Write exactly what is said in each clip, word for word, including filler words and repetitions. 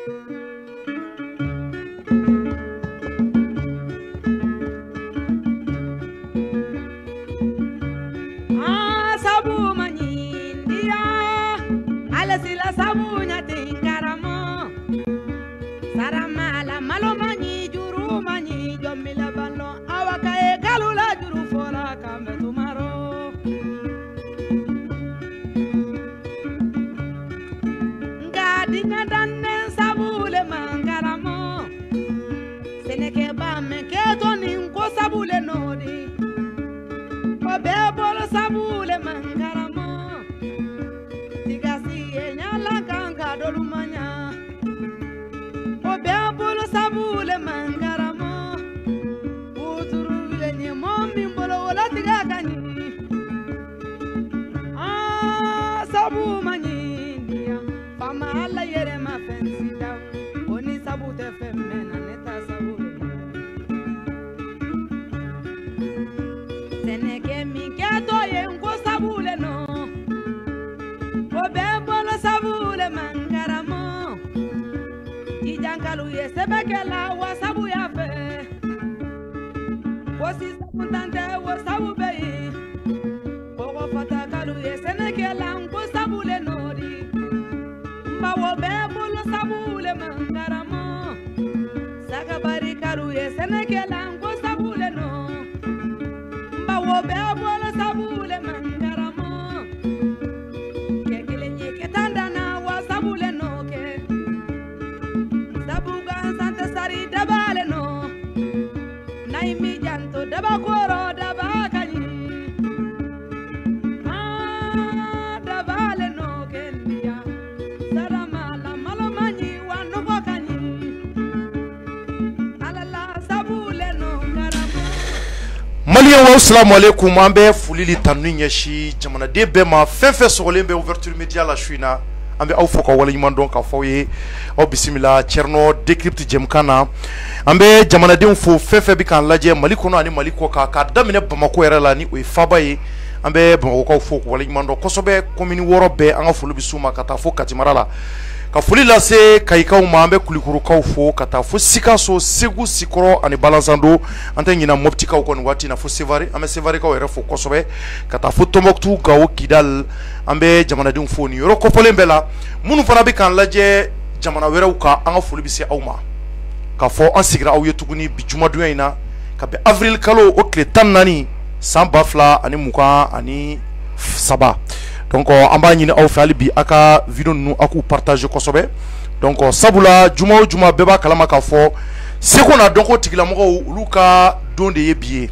Assalamu alaikum, ambe fulili tanu nyeshi jamana de bema fenfe solen be ouverture media la chouina ambe aw foko wala nyman donc ka foye o bismillah cherno decrypte jemkana ambe jamana de fo fenfe bi kan laje maliko no ani maliko ka ka damine bamako yere la ni o fabaye ambe bamako ka foko wala nyman donc kosobe commune worobe anga fulu bisuma kata fo katimarala ka fuli la se kaikaw ma ambe kulikuru kaw fo kata fo sikaso segu sikoro ani balanzando anta nyina mopti kaw kon wati na fo sevari ambe sevari kaw yere fo kosobe kata fo tomoktu gawo kidal ambe jamana dum fo ni yoro ko polembela munu fana be kan laje jamana were uka anga fuli bi se awma ka fo an sigira aw yetuguni bi juma duina ka be avril kalo o kle tan nani samba fla ani muka ani saba. Donc en bas ñini aw fali bi aka vidéo nu aku partager kosobe donc sabula juma juma beba kalama ka fo c'est qu'on a donc tigila mo luka donde yebié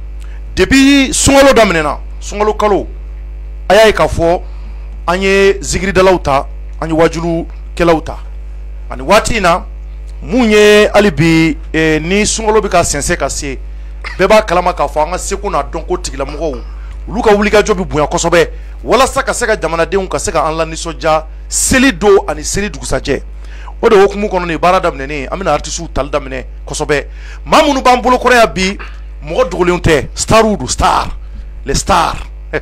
depuis sungalo damnena sungalo kalo ayay ka fo anye zigri de lauta anye wajulu ke lauta ani watina munye alibi e, ni sungalo bi ka sense ka se beba kalama ka fo anga c'est qu'on a donc tigila mo luka wulika jobi buya kosobe wala saka saka jamana de ka saka anla ni soja seli do ani seli dugusaje o de wokumu kono ni barada mnene amina artisu talda mne kosobe mamunu bambulo korea bi mo dogolionte starudu star les stars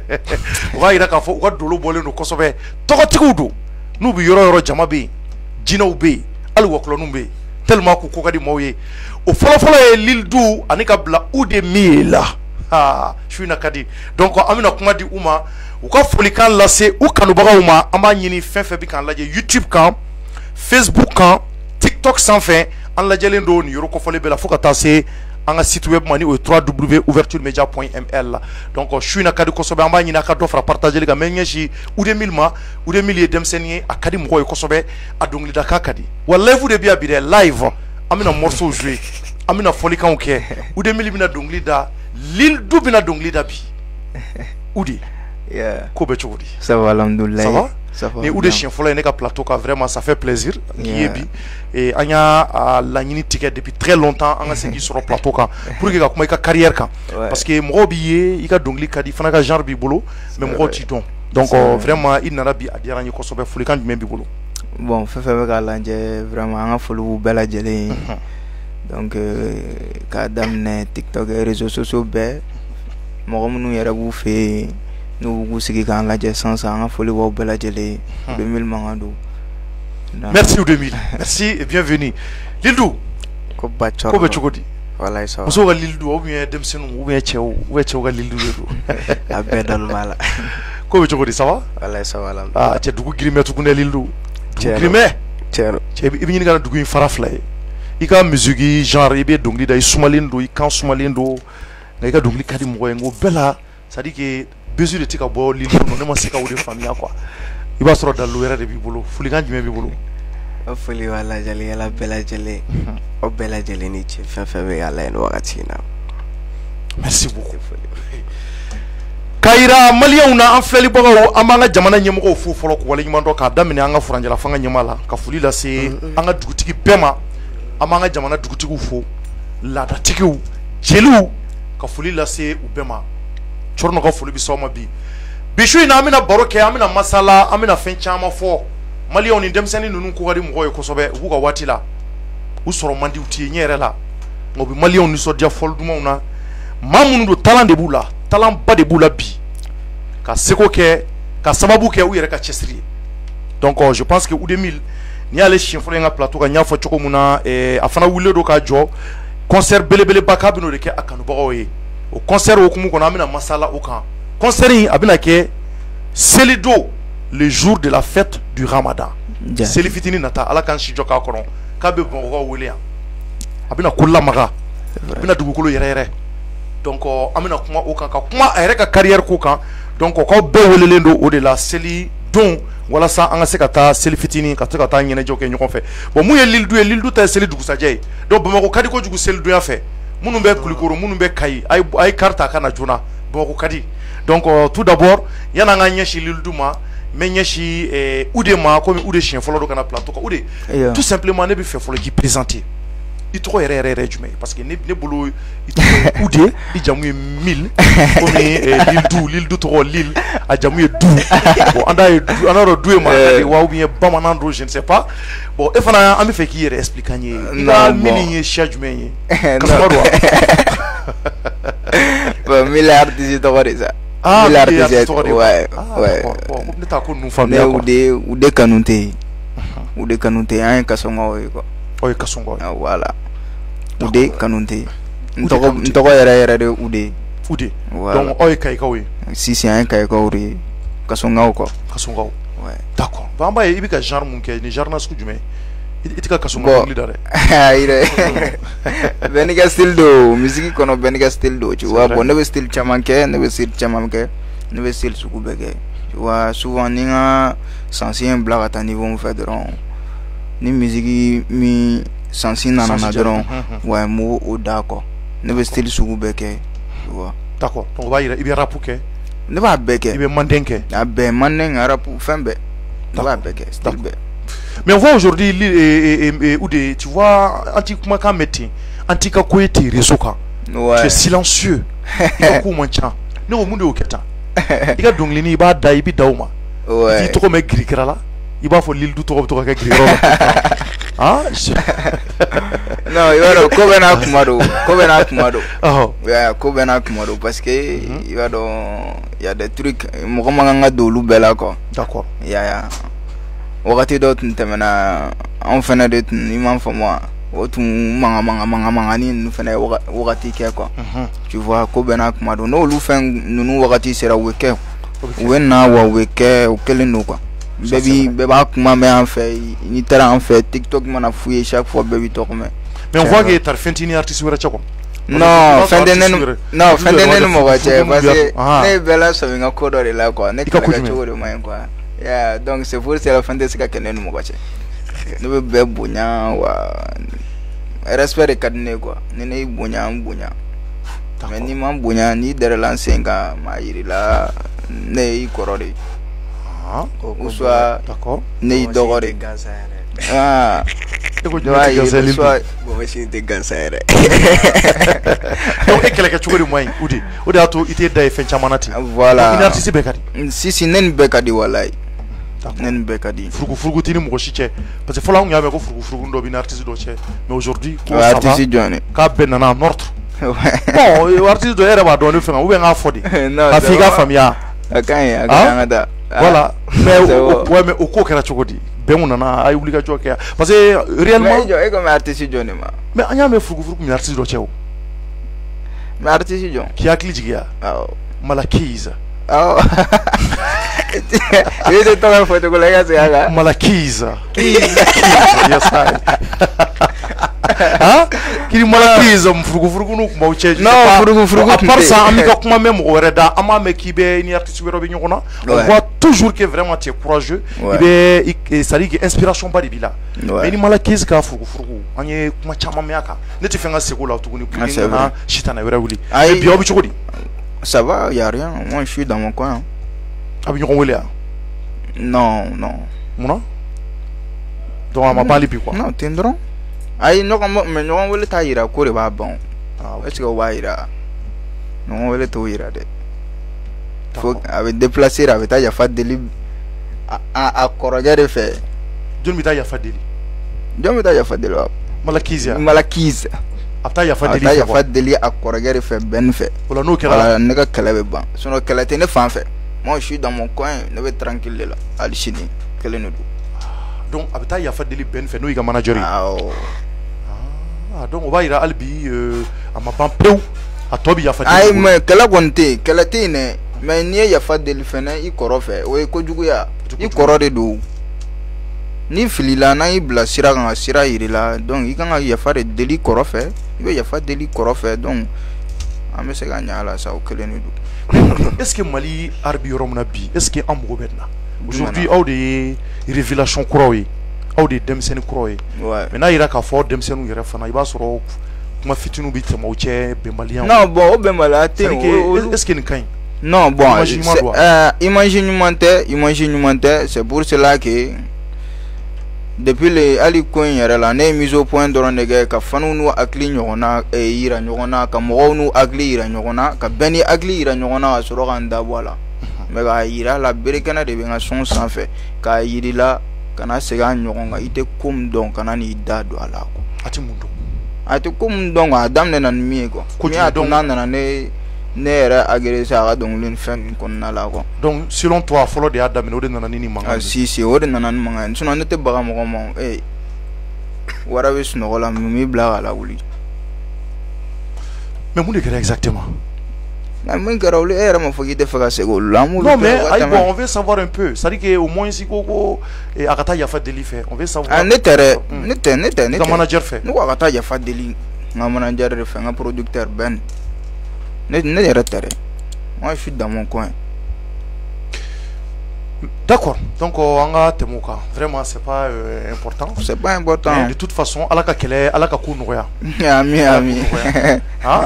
wa ira ka fo wa dolo bole no kosobe toko tigudu nu bi yoro yoro jama bi jinaw bi al waklo numbe tellement ko ko kadi moye o folo folo e lildu anika bla ude mila ah shuina kadi donc amina kuma di uma uka folikan lase u kanubaga uma ama nyini fenfe bi kan laje YouTube kan Facebook kan TikTok sans fin an laje lendo ni yoro ko fole bela foka tase anga site web mani au w w w point ouverture media point m l donc shuina kadi ko sobe ama nyina ka do fra partager les ga menyeshi ou de milma ou de milliers demsenye akadi mo ko sobe adongli da kadi wallahi vous de bien bi live amina morceau jouer amina folikan ke ou de milibina dongli da lil dubina dongli da bi oudi yeah kobe chodi ça va alhamdoulillah ça va ça va mais ou de chien folay neka plateau ka vraiment ça fait plaisir ngiyebi et anya la nyini ticket depuis très longtemps anga segi sur le plateau ka pour que ka kuma ka carrière ka parce que mo biye ika dongli kadi fana ka genre bi bolo mais mo ti don donc euh, vraiment il nana bi adiara ni ko sobe fuli kan bi bolo bon fa fa ka lanje vraiment anga fulu bela jele donc ka damne TikTok et réseaux sociaux be mo munu yara bu fe nous vous sigi kan la sans ça en folie wo bela jele deux mille mangando Merci ou deux mille. Merci et bienvenue. Lildou. Ko bacco. Ko be chogodi. Wallahi so. Muso ga Lildou ou bien dem senu ou bien chew ou bien chew ga Lildou do. La bedal mala. Ko be chogodi ça va? Wallahi so wala. Ah, che dugu grime tu kunde Lildou. Chero. Grime. Chero. Che ibi ni ga dugu in farafla. Ika musique genre ibe dongli da isumalindo ikan sumalindo. Na ika dongli kadi mo ngo bela. Ça dit que besoin de tika bo Lildou non ne ma seka ou de famille quoi. Il va se rendre dans l'ouera de Bibolo. Fouligan du même Bibolo. O fuli wala jali yala bela jali. O bela jali ni che fa fa be yala en wakatina. Merci beaucoup. Kaira Maliya na an filɛli bagaw an b'an ka jamana ɲɛmɔgɔw fo fɔlɔ k'u waleɲuman dɔn k'a daminɛ an ka furanjɛla fanga ɲɛmaa la ka foli lase an ka dugutigi bɛɛ ma an b'an ka jamana dugutigiw fo laadatigiw jeliw ka foli lase u bɛɛ ma cɔrɔnɔ ka foli bi s'aw ma bi bi su in na an bɛna baro kɛ an bɛna masala an bɛna fɛn caman fɔ Maliyaw ni denmisɛnnin ninnu ko ka di mɔgɔw ye kosɛbɛ u b'u ka waati la u sɔrɔ man di u t'i ye ɲɛ yɛrɛ la nka u bɛ Maliyaw nisɔndiya fɔli dumanw na maa minnu don talent de b'u la talent ba de b'u la bi ka seko kɛ ka sababu kɛ u yɛrɛ ka cɛsiri ye donc euh, je pense que U deux mille n'i y'ale siɲɛ fɔlɔ in ka plateau kan n y'a fɔ cogo min na eh, a fana wulilen don ka jɔ concert belebeleba k'a bɛn'o de kɛ a kanubagaw ye o concert hukumu kɔnɔ an bɛna masala o kan concert in a bɛna kɛ selidon le jour de la fête du Ramadan seli fitinin nata ala k'an si jɔ k'a kɔnɔ k'a bɛ Bamakɔkaw wele yan a bɛna ko lamaga a bɛna dugukolo yɛrɛ yɛrɛ donc euh, an bɛna kuma o kan ka kuma a yɛrɛ ka carrière ko kan donc k'aw bɛɛ welelen don o de la seli don walasa an ka se ka taa seli fitinin ka se ka taa ɲɛnajɛw kɛ ɲɔgɔn fɛ bon mun ye Lildou ye Lildou ta ye seli dugusajɛ ye donc Bamakɔ ka di kojugu selidonya fɛ minnu bɛ Kulikoro minnu bɛ Kayi a ye a ye carte ta ka na joona Bamakɔ ka di donc euh, tout d'abord yan'an ka ɲɛsin Lildou ma n bɛ ɲɛsin eh, Ude ma komi Ude siɲɛ fɔlɔ don ka na plateau kan Ude tout simplement ne bɛ fɛ fɔlɔ k'i présenter i tɔgɔ yɛrɛ yɛrɛ yɛrɛ jumɛn ye parce que ne ne bolo i tɔgɔ ye Ude i jamu ye Mil komi Lildou Lildou tɔgɔ Lil a jamu ye Du bon an t'a ye du an t'a dɔn Du ye maraka de wa ou bien bamanan don je ne sais pas bon e fana an bɛ fɛ k'i yɛrɛ expliquer an ye i ka Mil in ye siya jumɛn ye kasuma don wa bon Mil ye artiste tɔgɔ de sa ah Mil Mil ye artiste tɔgɔ de ye ouais ouais bon ne t'a ko ninnu faamuya quoi Ude Ude Kanute Ude Kanute an ye Kasɔngɔw ye quoi o ye Kasɔngɔ ye voilà Ude Kanute n tɔgɔ n tɔgɔ yɛrɛ yɛrɛ de Ude Ude voilà donc aw ye Kayikaw ye Sisi an ye Kayikaw de ye Kasɔngɔw quoi Kasɔngɔw ouais d'accord bon an b'a ye i bɛ ka genre mun kɛ ni genre na sugu jumɛn i tɛ ka Kasɔngɔ dɔnkili da dɛ ayi dɛ bɛɛ n'i ka style don musique kɔnɔ bɛɛ n'i ka style don tu vois bon ne bɛ style caman kɛ ne bɛ style caman kɛ ne bɛ style sugu bɛɛ kɛ tu vois souvent ni n ka sansi ye n bila ka taa niveau min fɛ dɔrɔn ni musique min sansi nana na dɔrɔn ouais n b'o o da kɔ ne bɛ style sugu bɛɛ kɛ tu vois d'accord donc o b'a yira i bɛ rap kɛ ne b'a bɛɛ kɛ i bɛ manden kɛ a bɛɛ manden rap fɛn bɛɛ ne b'a bɛɛ kɛ style bɛɛ mais on voit aujourd'hui Ude tu vois anti kumakan mɛ ten anti ka ko ye ten réseau kan tu es silencieux i ka ko man ca ne ko mun de y'o kɛ tan i ka dɔnkilini i b'a da i bɛ da o ma i tɔgɔ mɛn girikira la i b'a fɔ Lildou tɔgɔ bɛ to ka kɛ girikira la ah non i b'a dɔn ko bɛɛ n'a kuma don ko bɛɛ n'a kuma don ko bɛɛ n'a kuma don parce que i b'a dɔn y a des trucs mɔgɔ man kan ka don olu bɛɛ la quoi d'accord ya ya wagati dɔ tun tɛmɛna anw fɛnɛ de tun i m'a faamu wa o tun manga manga manga mangani ninnu fɛnɛ wagati kɛ quoi tu vois ko bɛɛ n'a kuma don n'olu fɛn ninnu wagati sera u bɛ kɛ u bɛ na wa u bɛ kɛ o kelen don quoi bɛɛ bi bɛɛ b'a kuma mɛn an fɛ n'i taara an fɛ TikTok mana f'u ye chaque fois bɛɛ bi tɔgɔ mɛn mais on voit que tar fɛn t'i ni artiste wɛrɛ cɛ quoi non fɛn tɛ ne ni non fɛn tɛ ne ni mɔgɔ cɛ parce que ne ye bɛɛ lasɔmi n ka ko dɔ de la quoi ne kɛlɛ cogo de man ɲi quoi yeah donc c'est pour cela fɛn tɛ se ka kɛ ne ni mɔgɔ cɛ ne bɛ bɛɛ bonya wa respect de ka di ne quoi ni ne y'i bonya n bonya mais n'i ma bonya n'i dɛrɛla n sen kan maa yirila ne y'i kɔrɔ de ou soit ne y'i dɔgɔ de ah soit mɔgɔ tɛ gansan yɛrɛ donc e kɛlɛ kɛ cogo de man ɲi Ude o de y'a to i t'e da ye fɛn caman na ten voilà ni artiste bɛɛ ka di Sisi ne ni bɛɛ ka di walayi ne ni bɛɛ ka di furugu furugu t'i ni mɔgɔ si cɛ parce que fɔlɔ an kun y'a mɛn ko furugu furugu dɔ bɛ ni artiste dɔ cɛ mais aujourd'hui ko ça va artiste jɔn k'a bɛɛ nana en ordre bon artiste dɔ e yɛrɛ b'a dɔn ne fɛ ou bien n k'a fɔ de k'a f'i k'a faamuya a ka ɲi a ka ɲi an ka taa voilà mais ouais mais o ko kɛra cogo di bɛn nana a ye wuli ka jɔ kɛ parce que réellement e comme artiste jɔn ma mais an y'a mɛn furukufuruku min artiste dɔ cɛ o mais artiste jɔn k'i hakili jigiya awɔ Malakiza awɔ i bɛ tɔgɔ fɔ cogo la i ka segin a kan Malakiza yes I ah kiri Malakiza furukufuruku n'u kuma o cɛ non furukufuruku à part ça an bɛ ka kuma mɛn mɔgɔ wɛrɛ da an b'a mɛn k'i bɛ ni artiste wɛrɛ bɛ ɲɔgɔn na on voit toujours que vraiment tu es courageux i bɛ c'est à dire que inspiration ba de b'i la mais ni Malakiza ka furukufuruku an ye kuma caman mɛn a kan ne tɛ fɛn ka segin o la tuguni pour que nana sitana wɛrɛ wuli mais bi aw bɛ cogo di ça va y a rien moi je suis dans mon coin a bɛ ɲɔgɔn wele yan non non munna donc a ma ban hali bi quoi non ten dɔrɔn ayi ɲɔgɔn mais ɲɔgɔn wele t'a yira ko de b'a ban est-ce que o b'a yira ɲɔgɔn wele t'o yira dɛ faut a bɛ déplacer a bɛ taa yafa deli a kɔrɔkɛ de fɛ jɔn bɛ taa yafa deli jɔn bɛ taa yafa deli wa Malakiza Malakiza a bɛ taa yafa deli a bɛ taa yafa deli a kɔrɔkɛ de fɛ bɛn fɛ o la n'o kɛra ne ka kɛlɛ bɛ ban sinon kɛlɛ tɛ ne fan fɛ moi je suis dans mon coin ne bɛ tranquille de la hali sini kelen de don donc a bɛ taa yafa deli bɛn fɛ n'o y'i ka manager ye awɔ ah donc o b'a yira hali bi a ma ban pewu a tɔ bɛ yafa deli ayi mais kɛlɛ kɔni tɛ yen kɛlɛ tɛ yen dɛ mais n'i ye yafa deli fɛnɛ i kɔrɔ fɛ o ye kojuguya i kɔrɔ de don ni filila n'an y'i bila sira kan ka sira yiri la donc i kan ka yafa de deli kɔrɔ fɛ i bɛ yafa deli kɔrɔ fɛ donc an bɛ se ka ɲɛ a la sa o kelen de don est ce que Mali arabi yɔrɔ min na bi est ce que an mago bɛ nin na aujourd'hui aw de ye révélation kuraw ye aw de ye denmisɛnnin kuraw ye mais n'a yira k'a fɔ denmisɛnninw yɛrɛ fana i b'a sɔrɔ kuma fitininw bɛ tɛmɛ u cɛ bɛnbaliya non bon o bɛnbaliya tɛ yen est ce que nin ka ɲi non bon image ɲuman tɛ image ɲuman tɛ c'est pour cela que depuis le ali ko in yɛrɛ la ne ye mise au point dɔrɔn de kɛ ka faniw n'u hakili ɲɔgɔn na yira ɲɔgɔn na ka mɔgɔw n'u hakili yira ɲɔgɔn na ka bɛɛ ni hakili yira ɲɔgɔn na ka sɔrɔ ka n dabɔ a la mais k'a yira la berekɛnɛ de bɛ n ka son sanfɛ k'a yiri la kana segin a ɲɔgɔn kan i tɛ ko min dɔn kana n'i da don a la quoi a tɛ mun dɔn a tɛ ko min dɔn quoi a daminɛna ni min ye quoi min y'a to n'a nana ne ne yɛrɛ agressé a ka dɔnkili ni fɛn ninnu kɔnɔna la quoi donc selon toi fɔlɔ de y'a daminɛ o de nana ni nin mankan ye si si o de nana ni mankan ye sinon ne tɛ baga mɔgɔ ma ee wara bɛ sunɔgɔ la mun b'i bila ka lawuli mais mun de kɛra exactement mais mun kɛra olu e yɛrɛ ma fɔ k'i tɛ fɛ ka segin olu la an b'olu non mais ayi bon on veut savoir un peu c'est à dire que au moins si ko ko a ka taa yafa deli fɛ on veut savoir ah ne tɛ dɛ ne tɛ ne tɛ ne tɛ ka manager fɛ ne ko a ka taa yafa deli n ka manager de fɛ n ka producteur Ben ne ne yɛrɛ tɛ dɛ moi je suis dans mon coin d'accord donc on va tɛmɛ o kan vraiment c'est pas euh, important c'est pas important mais de toute façon ala ka kɛlɛ ala ka ko nɔgɔya ami ami hein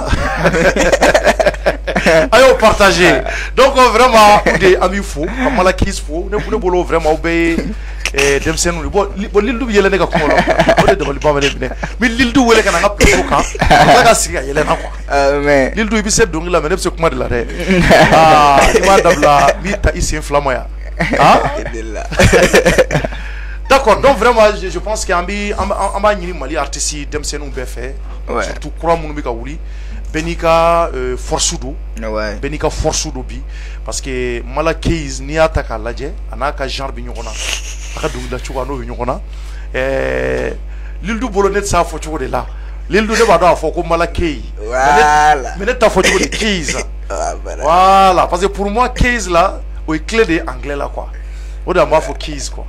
ayo partager donc vraiment o de ami fo ka Malakiza fo ne ne bolo vraiment o bɛ eh denmisɛnninw bon bon Lildu bɛ yɛlɛ ne ka kuma la o de dabali ba bɛ ne minɛ mais Lildu wele ka na n ka plateau kan ala ka sigi ka yɛlɛ na quoi mais Lildu i bɛ se dɔnkili la mais ne bɛ se kuma de la dɛ ah i b'a dabila n b'i ta i sen fila ma yan ah d'accord donc vraiment je, je pense qu'an bɛ an b'a ɲini Mali artiste denmisɛnninw bɛɛ fɛ surtout kura minnu bɛ ka wuli bɛɛ n'i ka force do bɛɛ n'i ka force do bi parce que Malakiza n'i y'a ta k'a lajɛ a n'a ka genre bɛ ɲɔgɔn na a ka dɔnkilida cogo n'o bɛ ɲɔgɔn na ɛɛ Lildu bolo ne tɛ se a fɔ cogo de la Lildu ne b'a dɔn a fɔ ko Malakiza mais ne t'a fɔ cogo de Kiza voilà parce que pour moi Kiza là o ye clé de anglais la quoi o de an b'a fɔ Kiza quoi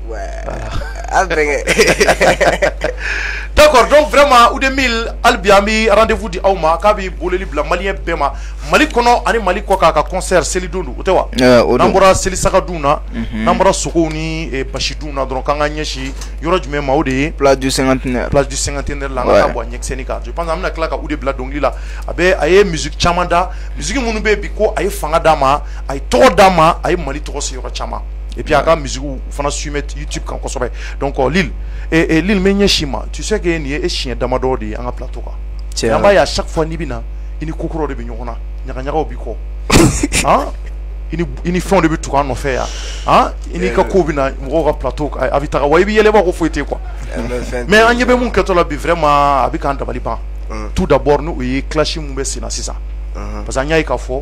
d'accord donc vraiment Oudemil hali bi an bɛ rendez-vous di aw ma k'a bɛ bololi bila maliyɛn bɛɛ ma Mali kɔnɔ ani Mali kɔ k'a ka concert selidon don o tɛ wa n'an bɔra selisagadun na n'an bɔra sogow ni basidun na dɔrɔn k'an ka ɲɛsin yɔrɔ jumɛn ma o de ye place du cinquantenaire place du cinquantenaire la an ka taa bɔ a ɲɛkisɛni kan je pense an bɛna tila ka Oude bila dɔnkili la a bɛ a ye musique caman da musique minnu bɛ yen bi ko a ye fanga d'a ma a ye tɔgɔ d'a ma a ye Mali tɔgɔ se yɔrɔ caman et puis a ka musique fana suivre YouTube kan kosɛbɛ donc Lil et Lil mɛ ɲɛsin ma tu sais que nin ye e siɲɛ damadɔ de ye an ka plateau kan an b'a ye à chaque fois n'i bɛ na i ni kokuraw de bɛ ɲɔgɔn na ɲagaɲagaw b'i kɔ han i ni i ni fɛnw de bɛ tugu an nɔfɛ yan han i n'i ka kow bɛ na mɔgɔw ka plateau a bɛ taga wa i bɛ yɛlɛ i b'a ko foyi tɛ quoi mais an ɲɛ bɛ mun kɛtɔ la bi vraiment a bɛ k'an dabali ban tout d'abord n'o ye clash mun bɛ sen na sisan parce que an y'a ye k'a fɔ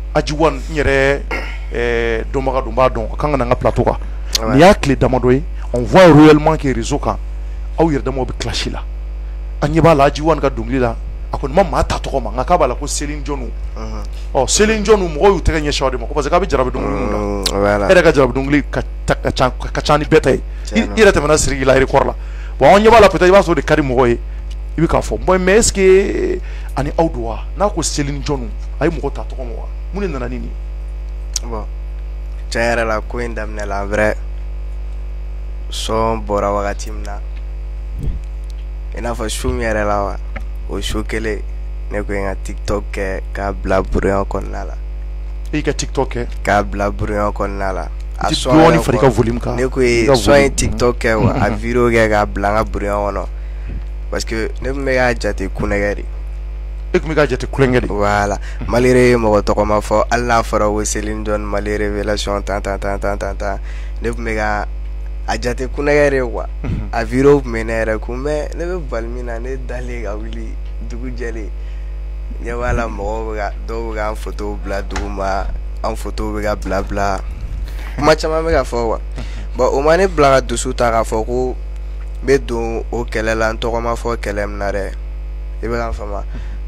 Ajiwan n yɛrɛ dɔnbaga don b'a dɔn a kan ka na n ka plateau kan nin y'a tile damadɔ ye on voit réellement que réseau kan aw yɛrɛ dama bɛ clash la an ɲɛ b'a la Aji One ka dɔnkili la a kɔni ma maa ta tɔgɔ ma nka k'a b'a la ko Céline Dion ɔ Céline Dion mɔgɔw y'u tɛgɛ ɲɛsin aw de ma ko parce que k'a bɛ jarabi dɔnkili mun na e yɛrɛ ka jarabi dɔnkili ka ca ka ca ni bɛɛ ta ye i yɛrɛ tɛmɛna Sidiki la record la bon an ɲɛ b'a la peut-être i b'a sɔrɔ o de ka di mɔgɔw ye i bɛ k'a fɔ bon mais est-ce que ani aw don wa n'a ko Céline Dion a ye mɔgɔ ta tɔgɔ ma wa mun de nana ni nin ye bon tiɲɛ yɛrɛ la ko in daminɛ la en vrai sɔn bɔra wagati min na i n'a fɔ su min yɛrɛ la wa o su kelen ne ko n ka TikTok kɛ k'a bila brouillon kɔnɔna la e y'i ka TikTok kɛ k'a bila brouillon kɔnɔna la a sɔn dɔɔni fara i ka volume kan ne ko ye sɔn ye TikTok kɛ wa a video kɛ k'a bila n ka brouillon kɔnɔ parce que ne tun bɛ k'a jate kunɛgɛ de e tun bɛ k'a jate kulonkɛ de voilà malgré ye mɔgɔ tɔgɔma fɔ hali n'a fɔra ko Céline Dion Mali révélation tan tan tan tan tan tan ne tun bɛ ka a jate kunɛgɛ de quoi a video tun bɛ ne yɛrɛ kun mais ne bɛ bali min na ne dalen ka wuli dugu jɛlen ɲɛ b'a la mɔgɔw bɛ ka dɔw bɛ k'an photo bila duguma an photo bɛ ka bila bila kuma caman bɛ ka fɔ quoi bon o ma ne bila ka dusu ta k'a fɔ ko n bɛ don o kɛlɛ la n tɔgɔ ma fɔ kɛlɛ min na dɛ i bɛ ka faamu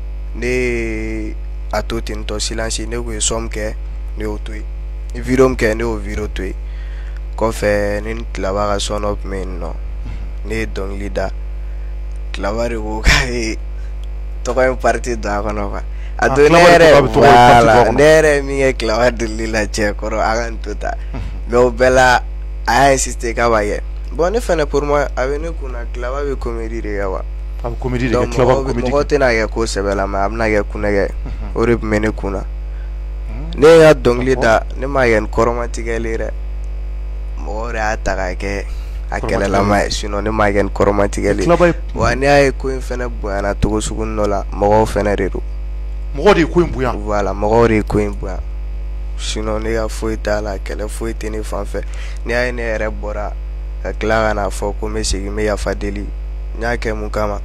ne a to ten tɔ silence ne ko ye sɔm kɛ ne y'o to yen ni video min kɛ ne y'o video to yen kɔfɛ ne ni Tilaba ka sɔnɔ tun bɛ yen nɔ ne ye dɔnkili da Tilaba de ko k'a ye tɔgɔ in parti don a kɔnɔ quoi a don ne yɛrɛ voilà ne yɛrɛ min kɛ Tilaba deli la cɛ kɔrɔ a ka n to ta mais o bɛɛ la a y'a insister k'a b'a kɛ bon ne fɛnɛ pour moi a bɛ ne kunna Tilaba bɛ comédie de kɛ wa a bɛ comédie de kɛ Tilaba bɛ comédie mɔgɔ tɛna kɛ ko sɛbɛ la mais a bɛna kɛ kunɛgɛ o de tun bɛ ne kunna ne ye n ka dɔnkili da ne m'a kɛ ni kɔrɔmatigɛli dɛ mɔgɔw de y'a ta k'a kɛ a kɛlɛlama ye sinon ne m'a kɛ ni kɔrɔmatigɛli wa ne y'a ye ko in fɛnɛ bonyana cogo sugu dɔ la mɔgɔw fɛnɛ de don mɔgɔw de ye ko in bonya voilà mɔgɔw de ye ko in bonya sinon ne ka foyi t'a la kɛlɛ foyi tɛ ne fan fɛ ne y'a ye ne yɛrɛ bɔra ka tila ka na fɔ ko n bɛ segin n bɛ yafa deli n y'a kɛ mun kama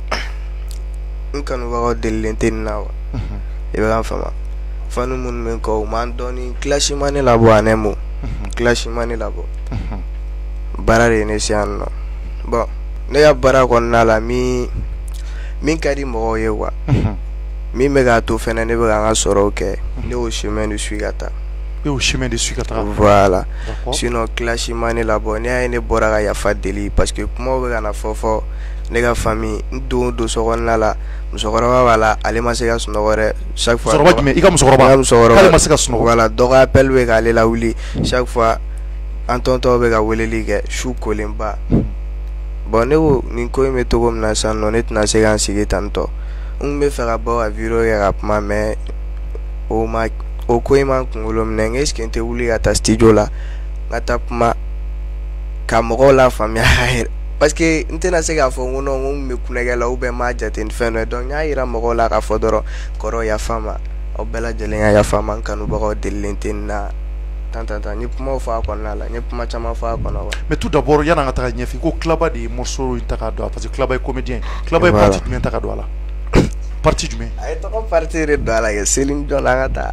n kanubagaw delilen tɛ nin na wa i bɛ ka faamu fani minnu bɛ n kɔ u m'an dɔn ni clash ma ne labɔ a nɛmu clash ma ne labɔ baara de ye ne se yan nɔ bon ne ka baara kɔnɔna la min min ka di mɔgɔw ye wa min bɛ k'a to fɛnɛ ne bɛ ka n ka sɔrɔw kɛ ne y'o chemin de suis ka taa e y'o chemin de suis ka taa voilà sinon clash ma ne labɔ ne y'a ye ne bɔra ka yafa deli parce que kumaw bɛ ka na fɔ fɔ ne ka famille n don o don sokɔnɔna la musokɔrɔba b'a la ale ma se ka sunɔgɔ dɛ chaque fois musokɔrɔba jumɛn i ka musokɔrɔba n ka musokɔrɔba k'ale ma se ka sunɔgɔ voilà dɔgɔ appel bɛ k'ale lawuli chaque fois an tɔntɔw bɛ ka weleli kɛ su kolenba bon ne ko nin ko in bɛ cogo min na sisan nɔ ne tɛna se ka n sigi tan tɔ n tun bɛ fɛ ka bɔ ka video kɛ ka kuma mais o ma o ko in ma n kunkolo minɛ n est ce que n tɛ wuli ka taa studio la n ka taa kuma ka mɔgɔw lafaamuya yɛrɛ parce que n tɛna se k'a fɔ n ko non n ko n bɛ kunnɛgɛ la ou bien n m'a jate ni fɛn dɔ ye donc n y'a yira mɔgɔw la k'a fɔ dɔrɔn kɔrɔ yafa ma aw bɛɛ lajɛlen ka yafa ma n kanubagaw delilen tɛ nin na tan tan tan n ye kumaw fɔ a kɔnɔna la n ye kuma caman fɔ a kɔnɔ wa mais tout d'abord yan'an ka taga ɲɛfɛ ko Tilaba de ye morceau in ta ka don a parce que Tilaba ye comédien Tilaba ye partie jumɛn ta ka don a la partie jumɛn a ye tɔgɔ partie de don a la kɛ Céline Dion an ka taa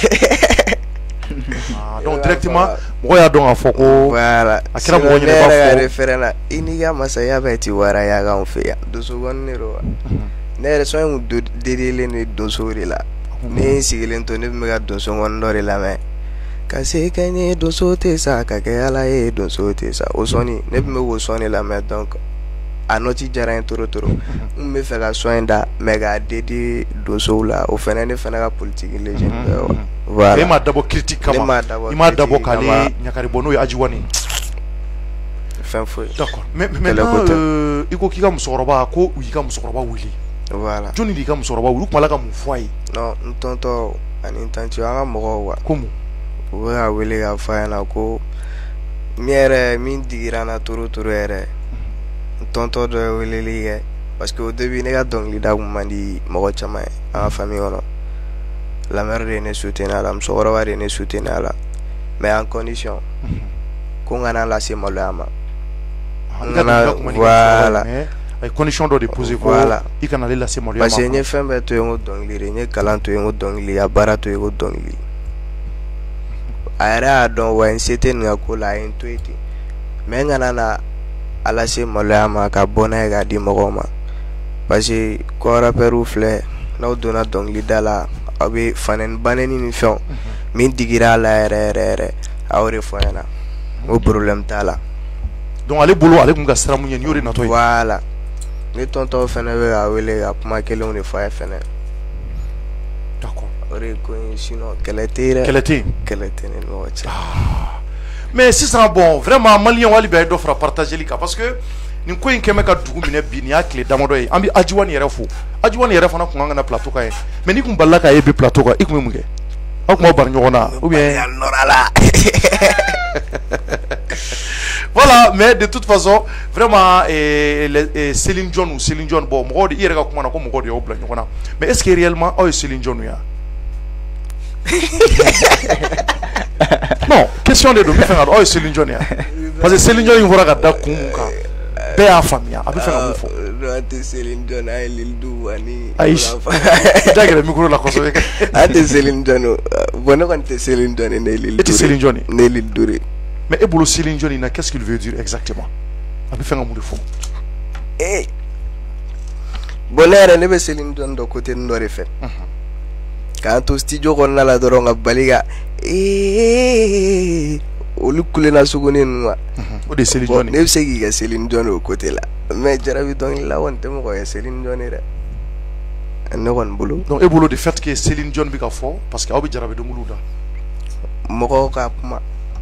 ah donc directement mɔgɔ y'a dɔn k'a fɔ ko voilà a kɛra mɔgɔ ɲɛnɛ b'a fɔ ne yɛrɛ référent la i n'i ka masaya bɛɛ ti waraya k'anw fɛ yan donsokɔni de don wa ne yɛrɛ sɔn in kun dedilen de donso de la ne ye n sigilen to ne tun bɛ ka donsokɔni dɔ de lamɛn ka se ka ɲɛ donso tɛ sa ka kɛ ala ye donso tɛ sa o sɔnni ne tun bɛ k'o sɔn de lamɛn donc a nɔti diyara n ye toro toro n tun bɛ fɛ ka sɔn in da mais k'a dédié donsow la o fɛnɛ ne fɛnɛ ka politique légende bɛ wa voilà e m'a dabɔ critique kama i m'a dabɔ k'ale ɲagari bɔ n'o ye Aji One fɛn foyi d'accord mais maintenant euh, i ko k'i ka musokɔrɔba ko u y'i ka musokɔrɔba wele voilà jɔnni de y'i ka musokɔrɔba wele u tun b'a la ka mun fɔ a ye non n tɔntɔ ani n tanti an ka mɔgɔw wa ko mun u bɛ ka wele k'a fɔ a ɲɛna ko min yɛrɛ min digira n na toro toro yɛrɛ n tɔntɔ dɔ ye weleli kɛ parce que au début ne ka dɔnkilida kun man di mɔgɔ caman ye an ka famille kɔnɔ la mère de ye ne soutenir a la musokɔrɔba de ye ne soutenir a la mais en condition ko n kana lase maloya ma n kana voilà a ye condition dɔ de poser ko i kana ale lase maloya ma parce que n ye fɛn bɛɛ to yen ko dɔnkili de n ye kalan to yen ko dɔnkili a baara to yen ko dɔnkili a yɛrɛ y'a dɔn wa n se tɛ nin ka ko la a ye n to yen ten mais n kana na ala se maloya ma ka bɔ n'a ye k'a di mɔgɔw ma parce que ko rappeur filɛ n'aw donna dɔnkilida la aw bɛ fanɛni banɛni ni fɛnw min digira a la yɛrɛ yɛrɛ yɛrɛ a y'o de fɔ ɲɛna o problème t'a la donc ale bolo ale tun ka sira mun ye nin y'o de natɔ ye voilà ni tonton fɛnɛ bɛ k'a wele ka kuma kelenw de fɔ a ye fɛnɛ d'accord o de ko in sinon kɛlɛ tɛ yen dɛ kɛlɛ tɛ yen kɛlɛ tɛ ne ni ɲɔgɔn cɛ mais sisan bon vraiment malien wali bɛ dɔ fara partageli kan parce que nin ko in kɛmɛ ka dugu minɛ bi nin y'a tile damadɔ ye an bɛ Ajiwani yɛrɛ fo Ajiwani yɛrɛ fana kun kan ka na plateau kan ye mais ni kun balila k'a ye bi plateau kan i kun bɛ mun kɛ aw kun b'aw bari ɲɔgɔn na ou bien voilà mais de toute façon vraiment eh, eh, Céline Dion ou Céline Dion bon mɔgɔw de i yɛrɛ ka kuma na ko mɔgɔw de y'aw bila ɲɔgɔn na mais est ce que réellement aw ye Céline Dion ya non question de do mi fɛn ka dɔn aw ye Céline Dion ya parce que Céline Dion in fɔra ka da kun mun kan bɛɛ y'a faamuya a bɛ fɛ ka mun fɔ an tɛ Céline Dion an ye Lil Du ani ayi i da gɛrɛ micro la kosɛbɛ an tɛ Céline Dion bon ne kɔni tɛ Céline Dion ne ye Lil Du e tɛ Céline Dion ne ye Lil Du mais e bolo Céline Dion na qu'est-ce qu'il veut dire exactement a bɛ fɛ ka mun de fɔ eh bon ne yɛrɛ ne bɛ Céline Dion dɔ côté dɔ de fɛ k'an to studio kɔnɔna la dɔrɔn ka bali ka eh olu kulela suguni ninnu ma o de Céline Dion ne bɛ se k'i ka Céline Dion o côté la mais jarabi dɔnkili la kɔni tɛ mɔgɔ ye Céline Dion dɛ ne kɔni bolo donc e bolo de fait que Céline Dion bɛ ka fɔ parce que aw bɛ jarabi dɔnkiliw da mɔgɔw ka kuma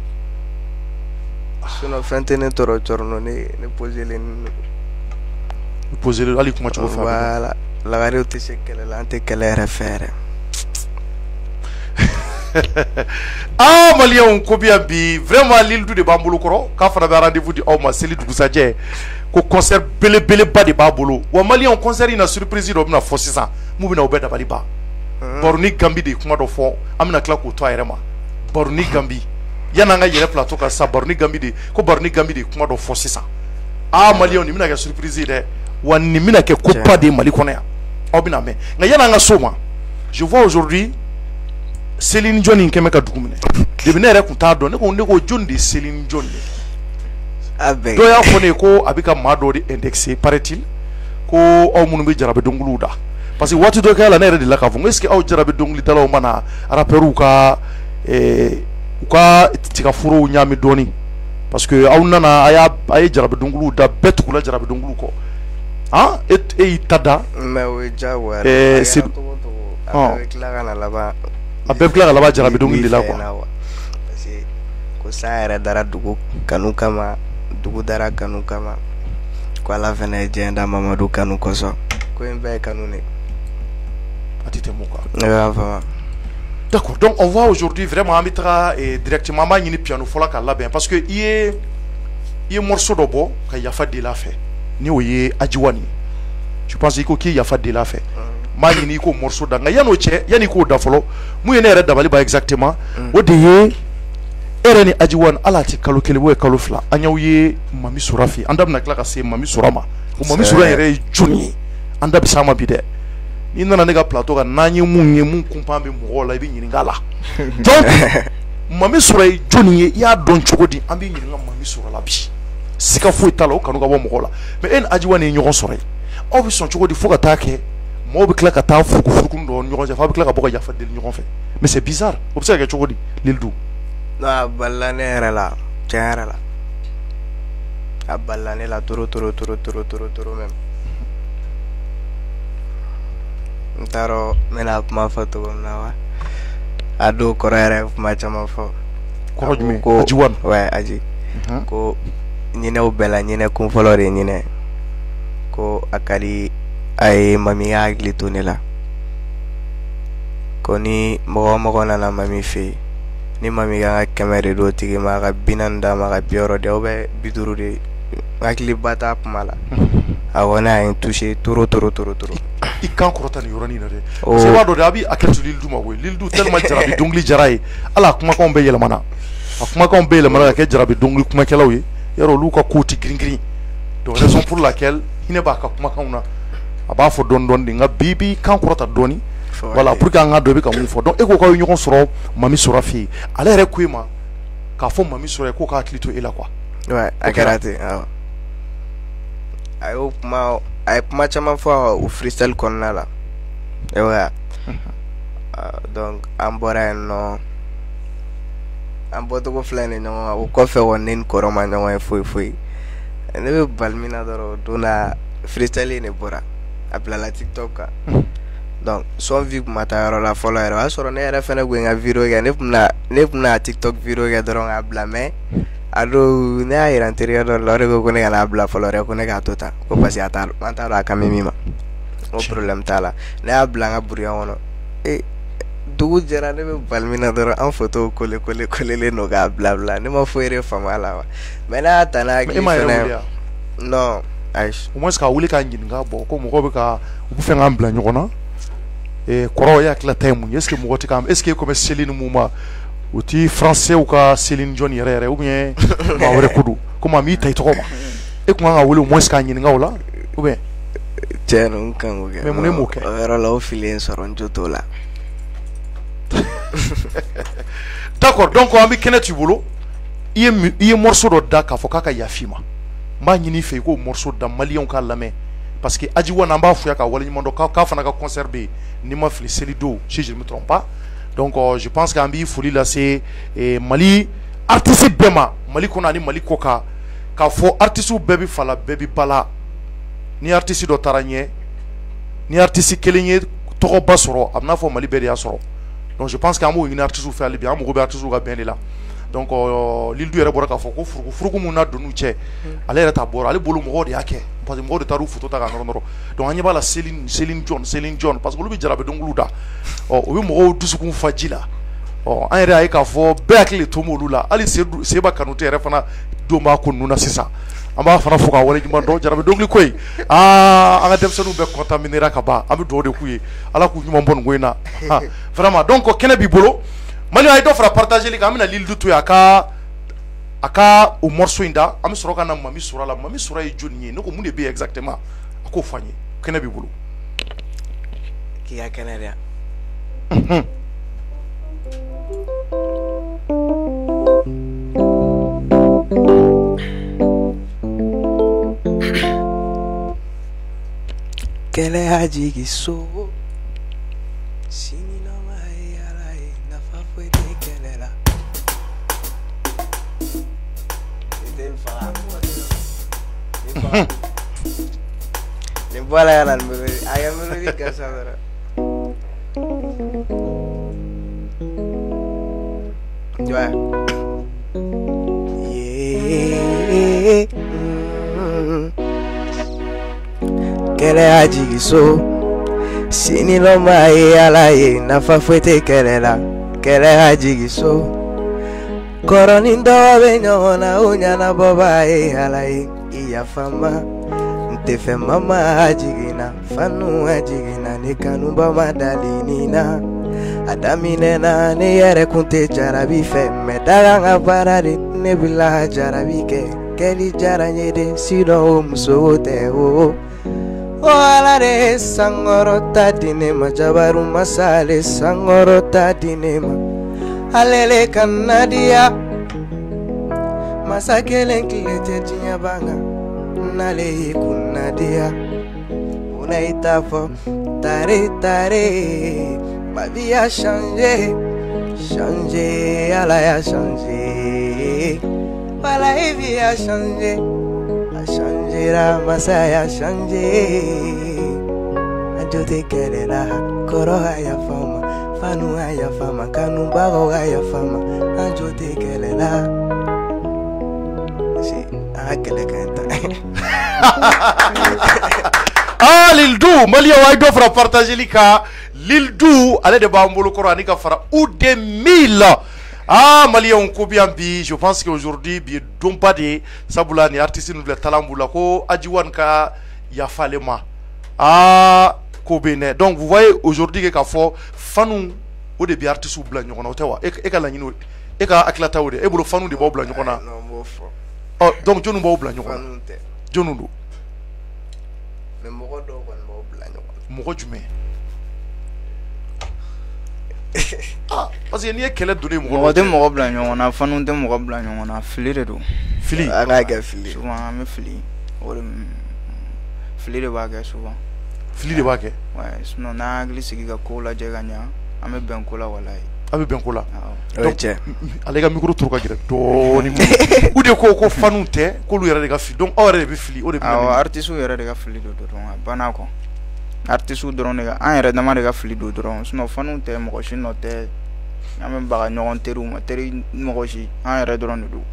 sinon fɛn tɛ ne tɔɔrɔ cɔrɔnɔ ne ne posé len posé hali kuma cogo fɛ voilà lagarew tɛ se kɛlɛ la an tɛ kɛlɛ yɛrɛ fɛ yɛrɛ ah malien ko bien bi vraiment Lil Du de b'an bolo kɔrɔ k'a fana bɛ rendez-vous di aw ma seli dugusajɛ ko concert belebeleba de b'a bolo wa malien concert in na surprise dɔ bɛna fɔ sisan mun bɛna o bɛɛ dabali ban baro ni Gambi de ye kuma dɔ fɔ an bɛna tila k'o to a yɛrɛ ma baro ni Gambi yan'an ka yɛlɛ plateau kan sisan baro ni Gambi de ko baro ni Gambi de ye kuma dɔ fɔ sisan ah malien nin bɛna kɛ surprise ye dɛ wa nin bɛna kɛ ko ba de ye Mali kɔnɔ yan aw bɛna mɛn nka yan'an ka s'o ma je vois aujourd'hui Céline Dion in kɛmɛ ka dugu minɛ depuis ne yɛrɛ kun t'a dɔn ne ko ne ko jɔn de ye Céline Dion de dɔ y'a fɔ ne ye ko a bɛ ka maa dɔ de indexé paraît-il ko aw minnu bɛ jarabi dɔnkiliw da parce que waati dɔ kɛra la ne yɛrɛ de la k'a fɔ n ko est ce que aw jarabi dɔnkilidalaw mana rappeurs ka u ka tigaforow ɲaami dɔɔni parce que aw nana a y'a a ye jarabi dɔnkiliw da bɛɛ tugula jarabi dɔnkiliw kɔ han e e y'i ta da mais o ye diyagoya ye a kɛra cogo cogo a bɛɛ bɛ tila ka na laban a bɛɛ bɛ tila ka laban jarabi dɔnkili de la quoi parce que ko san yɛrɛ dara dugu kanu kama dugu dara kanu kama ko ala fɛnɛ ye diɲɛ da Mamadu kanu kosɔn ko in bɛɛ ye kanu ne a tɛ tɛmɛ o kan ne b'a faamu d'accord donc on voit aujourd'hui vraiment an bɛ taga directement an b'a ɲini piano fɔlɔ ka labɛn parce que i ye i ye morceau dɔ bɔ ka yafa deli a fɛ ni o ye Ajiwani je pense i ko k'i yafa deli a fɛ m'a ɲini i k'o morceau da nka yan'o cɛ yan'i k'o da fɔlɔ mun ye ne yɛrɛ dabali ba exactement o de ye e yɛrɛ ni Ajiwani ala tɛ kalo kelen ou kalo fila an y'aw ye Mami Sura fɛ an da bɛna tila ka se Mami Sura ma ko Mami Sura yɛrɛ ye jɔn ye an da bɛ s'a ma bi dɛ n'i nana ne ka plateau kan n'an ye mun ye mun kunpan bɛ mɔgɔw la i bɛ ɲininka a la donc Mami Sura ye jɔn ye i y'a dɔn cogo di an bɛ ɲininka Mami Sura la bi siga foyi t'a la o kanu ka bɔ mɔgɔw la mais e ni Ajiwani ye ɲɔgɔn sɔrɔ yen aw bɛ sɔn cogo di fo ka taa kɛ mɔgɔw bɛ tila ka taa furukufuruku dɔ ɲɔgɔn cɛ f'a bɛ tila ka bɔ ka yafa deli ɲɔgɔn fɛ mais c'est bizarre o bɛ se ka kɛ cogo di Lil Du non a balila ne yɛrɛ la tiɲɛ yɛrɛ la a balila ne la toro toro toro toro toro toro même n t'a dɔn n bɛna kuma fɔ cogo min na wa a don kɔrɔ yɛrɛ kuma caman fɔ kɔrɔ jumɛn Ajiwani ouais Aji ko ɲinɛw bɛɛ la ɲinɛ kun fɔlɔ de ye ɲinɛ ko a ka di a ye Mami ka hakili to ne la ko ni mɔgɔ o mɔgɔ nana Mami fɛ yen ni Mami kan ka kɛmɛ de d'o tigi ma a ka bi naani d'a ma a ka bi wɔɔrɔ di aw bɛ bi duuru de hakili ba t'a kuma la a kɔni a ye n touché toro toro toro toro i kan kɔrɔta nin yɔrɔnin na dɛ parce que i b'a dɔn de a bɛ a kɛ to Lil Du ma koyi Lil Du tellement jarabi dɔnkili jara ye hali a kumakanw bɛɛ yɛlɛmana a kumakanw bɛɛ yɛlɛmana ka kɛ jarabi dɔnkili kumakɛlaw ye yarɔ olu ka kow tɛ girin girin donc raison pour laquelle hinɛ b'a ka kumakanw na a b'a fɔ dɔɔni dɔɔni de nka bi bi kan kɔrɔta dɔɔni voilà pour que an ka dɔn i bɛ ka mun fɔ donc e ko k'aw ye ɲɔgɔn sɔrɔ Mami Sura fɛ yen ale yɛrɛ ko e ma k'a fɔ Mami Sura ye k'o ka hakili to e la quoi ouais a kɛra ten awɔ a y'o kuma a ye kuma caman fɔ o freestyle kɔnɔna la e wa donc an bɔra yen nɔ an bɔcogo filɛ ni ɲɔgɔn kan o kɔfɛ kɔni ne ni kɔrɔ ma ɲɔgɔn ye foyi foyi ne bɛ bali min na dɔrɔn don na freestyle ne bɔra a bilala tiktok kan donc son vie kuma taa yɔrɔ la fɔlɔ yɛrɛ o y'a sɔrɔ ne yɛrɛ fɛnɛ kun ye n ka video kɛ ne kun bɛna ne kun bɛna tiktok video kɛ dɔrɔn k'a bila mais a don ne y'a yira n terikɛ dɔ la o de ko ko ne kana bila fɔlɔ yɛrɛ ko ne k'a to tan ko parce que a t'a an t'a dɔn a kan bɛ min ma o problème t'a la ne y'a bila n ka brouillon kɔnɔ e dugu jɛra ne bɛ bali min na dɔrɔn an photo kole kole kolelen don k'a bila bila ne ma foyi de faamu a la wa mais ne y'a ta n'a hakili fɛnɛ non ayi au moins k'a wuli k'a ɲininka bɔ ko mɔgɔw bɛ ka u bɛ fɛ k'an bila ɲɔgɔn na ee kɔrɔ y'a tila ta ye mun ye est ce que mɔgɔ tɛ k'an est ce que comme Céline mun ma o ti français u ka Céline John yɛrɛ yɛrɛ ou bien maa wɛrɛ ko don komi a m'i ta i tɔgɔ ma e kun kan ka wuli au moins k'a ɲininka o la ou bien tiɲɛ don n kan k'o kɛ mais mun ne m'o kɛ o yɔrɔ la o fili in sɔrɔ n jo t'o la d'accord donc an bɛ kɛnɛ t'i bolo i ye i ye morceau dɔ da k'a fɔ k'a ka yafi ma n b'a ɲini i fɛ i k'o morceau da maliyɛnw k'a lamɛn parce que Adjiwan an b'a fɔ yan ka waleɲuman dɔn k'a fana ka concert bɛ yen n'i ma fili selido si je ne me trompe pas donc euh, je pense qu'an b'i foli lase eh, Mali artiste bɛɛ ma Mali kɔnɔ ani Mali kɔ kan k'a fɔ artistes bɛɛ bɛ fa la bɛɛ bɛ ba la ni artiste dɔ taara ɲɛ ni artiste kelen ye tɔgɔba sɔrɔ a bɛ n'a fɔ Mali bɛɛ de y'a sɔrɔ donc je pense qu'an b'o ɲini artistes fɛ hali bi an mago bɛ artistes ka bɛn de la donc euh, Lil Du yɛrɛ bɔra k'a fɔ ko furuku furuku mun na donn'u cɛ ale yɛrɛ t'a bɔra ale bolo mɔgɔw de y'a kɛ parce que mɔgɔw de taar'u photo ta k'a nɔrɔ nɔrɔ donc an ɲɛ b'a la Céline Céline John Céline John parce que olu bɛ jarabi dɔnkiliw da ɔ o bɛ mɔgɔw dusukun fa ji la ɔ an yɛrɛ y'a ye k'a fɔ bɛɛ hakili to m'olu la hali Seba Kanute yɛrɛ fana don b'a ko ninnu na sisan an b'a fana fɔ k'a waleɲuman dɔn jarabi dɔnkili ko in aa an ka denmisɛnninw bɛɛ contaminera ka ban an bɛ dugawu de k'u ye ala k'u ɲuman bɔ nin ko in na vraiment donc kɛnɛ b'i bolo Mali a ye dɔ fara partageli kan an bɛna Lil Du to yen a ka a ka o morceau in da an bɛ sɔrɔ ka na Mami Sura la Mami Sura ye jɔnni ye ne ko mun de bɛ yen exactement a k'o fɔ an ye kɛnɛ b'i bolo k'i ka kɛnɛ de yan kɛlɛ y'a jigin so sini nama ye ala ye nafa foyi tɛ kɛlɛ la nin bɔra ka na nin melodi a kɛ melodi gasa dɔrɔn jɔya yee kɛlɛ y'a jigin so sini lɔnba ye ala ye nafa foyi tɛ kɛlɛ la kɛlɛ y'a jigin so kɔrɔ ni dɔgɔ bɛ ɲɔgɔn na o ɲɛnabɔ b'a ye ala ye i yafa n ma n tɛ fɛ mama a jiginna fanu a jiginna ne kanuba ma dali nin na a daminɛna ne yɛrɛ kun tɛ jarabi fɛ mɛ daga n ka baara de ne bila jarabi kɛ kɛli diyara n ye de sidɔn o muso tɛ o o ala de ye sankɔrɔ ta di ne ma jabaru masale sankɔrɔ ta di ne ma ale le ka nadiya masa kelen tile tɛ diɲɛ ban kan n'ale y'i kun nadiya munna i t'a fɔ tare tare ma vie a changé changé ala y'a changé wala i vie a changé a changera masa y'a changé a jo tɛ kɛlɛ la kɔrɔ a yafa n ma fanu a yafa n ma kanubagaw a yafa n ma a jo tɛ kɛlɛ la a kɛlɛ ka ɲi ta ah Lil Du maliyɛnw a ye dɔ fara partageli kan Lil Du ale de b'an bolo kɔrɔ ani ka fara U deux mille ah maliyɛnw ko bi yan bi je pense que aujourd'hui bi ye donba de ye sabula ni artiste ninnu filɛ talan b'u la ko Adjiwan ka yafa ale ma ah ko bɛ yen dɛ donc vous voyez aujourd'hui que k'a fɔ fanu o de bɛ artiste bila ɲɔgɔn na o tɛ wa e ka laɲini e ka hakilata o de e bolo fanu de b'aw bila ɲɔgɔn na ɔ donc jɔnni b'aw bila ɲɔgɔn na jɔnni don mais mɔgɔ dɔw kɔni b'aw bila ɲɔgɔn na mɔgɔ jumɛn ah parce que n'i ye kɛlɛ donnen mɔgɔ mɔgɔ tɛ mɔgɔ bila ɲɔgɔn na fanu tɛ mɔgɔ bila ɲɔgɔn na fili de don fili a k'a kɛ fili souvent an bɛ fili o de fili de b'a kɛ souvent. Fili de b'a kɛ. Ouais, sinon n'a hakili sigi ka ko lajɛ ka ɲa an bɛ bɛn ko la walayi. A bɛ bɛn ko la. Donc ale ka micro turu ka gɛrɛ dɔɔni. U de ko ko fanu tɛ k'olu yɛrɛ de ka fili donc aw yɛrɛ de bɛ fili o de bɛ. Awɔ artistes yɛrɛ de ka fili don dɔrɔn a banna quoi. Artistes dɔrɔn de ka an yɛrɛ dama de ka fili don dɔrɔn sinon fanu tɛ mɔgɔ si nɔ tɛ an bɛ baga ɲɔgɔn teriw ma teri mɔgɔ si an yɛrɛ dɔrɔn de don.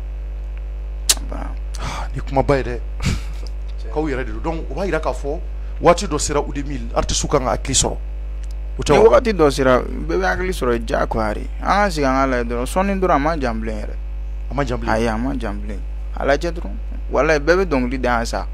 Ni kuma ba ye dɛ k'aw yɛrɛ de don donc o b'a yira k'a fɔ waati dɔ sera u de mille artistes kan ka hakili sɔrɔ. Ni wagati dɔ sera bɛɛ bɛ hakili sɔrɔ diyagoya de an ka sigi an ka lajɛ dɔrɔn sɔnni dɔrɔn a ma jan bilen yɛrɛ. A ma jan bilen. Ayi a ma jan bilen a lajɛ dɔrɔn walayi bɛɛ bɛ dɔnkili da yan sa.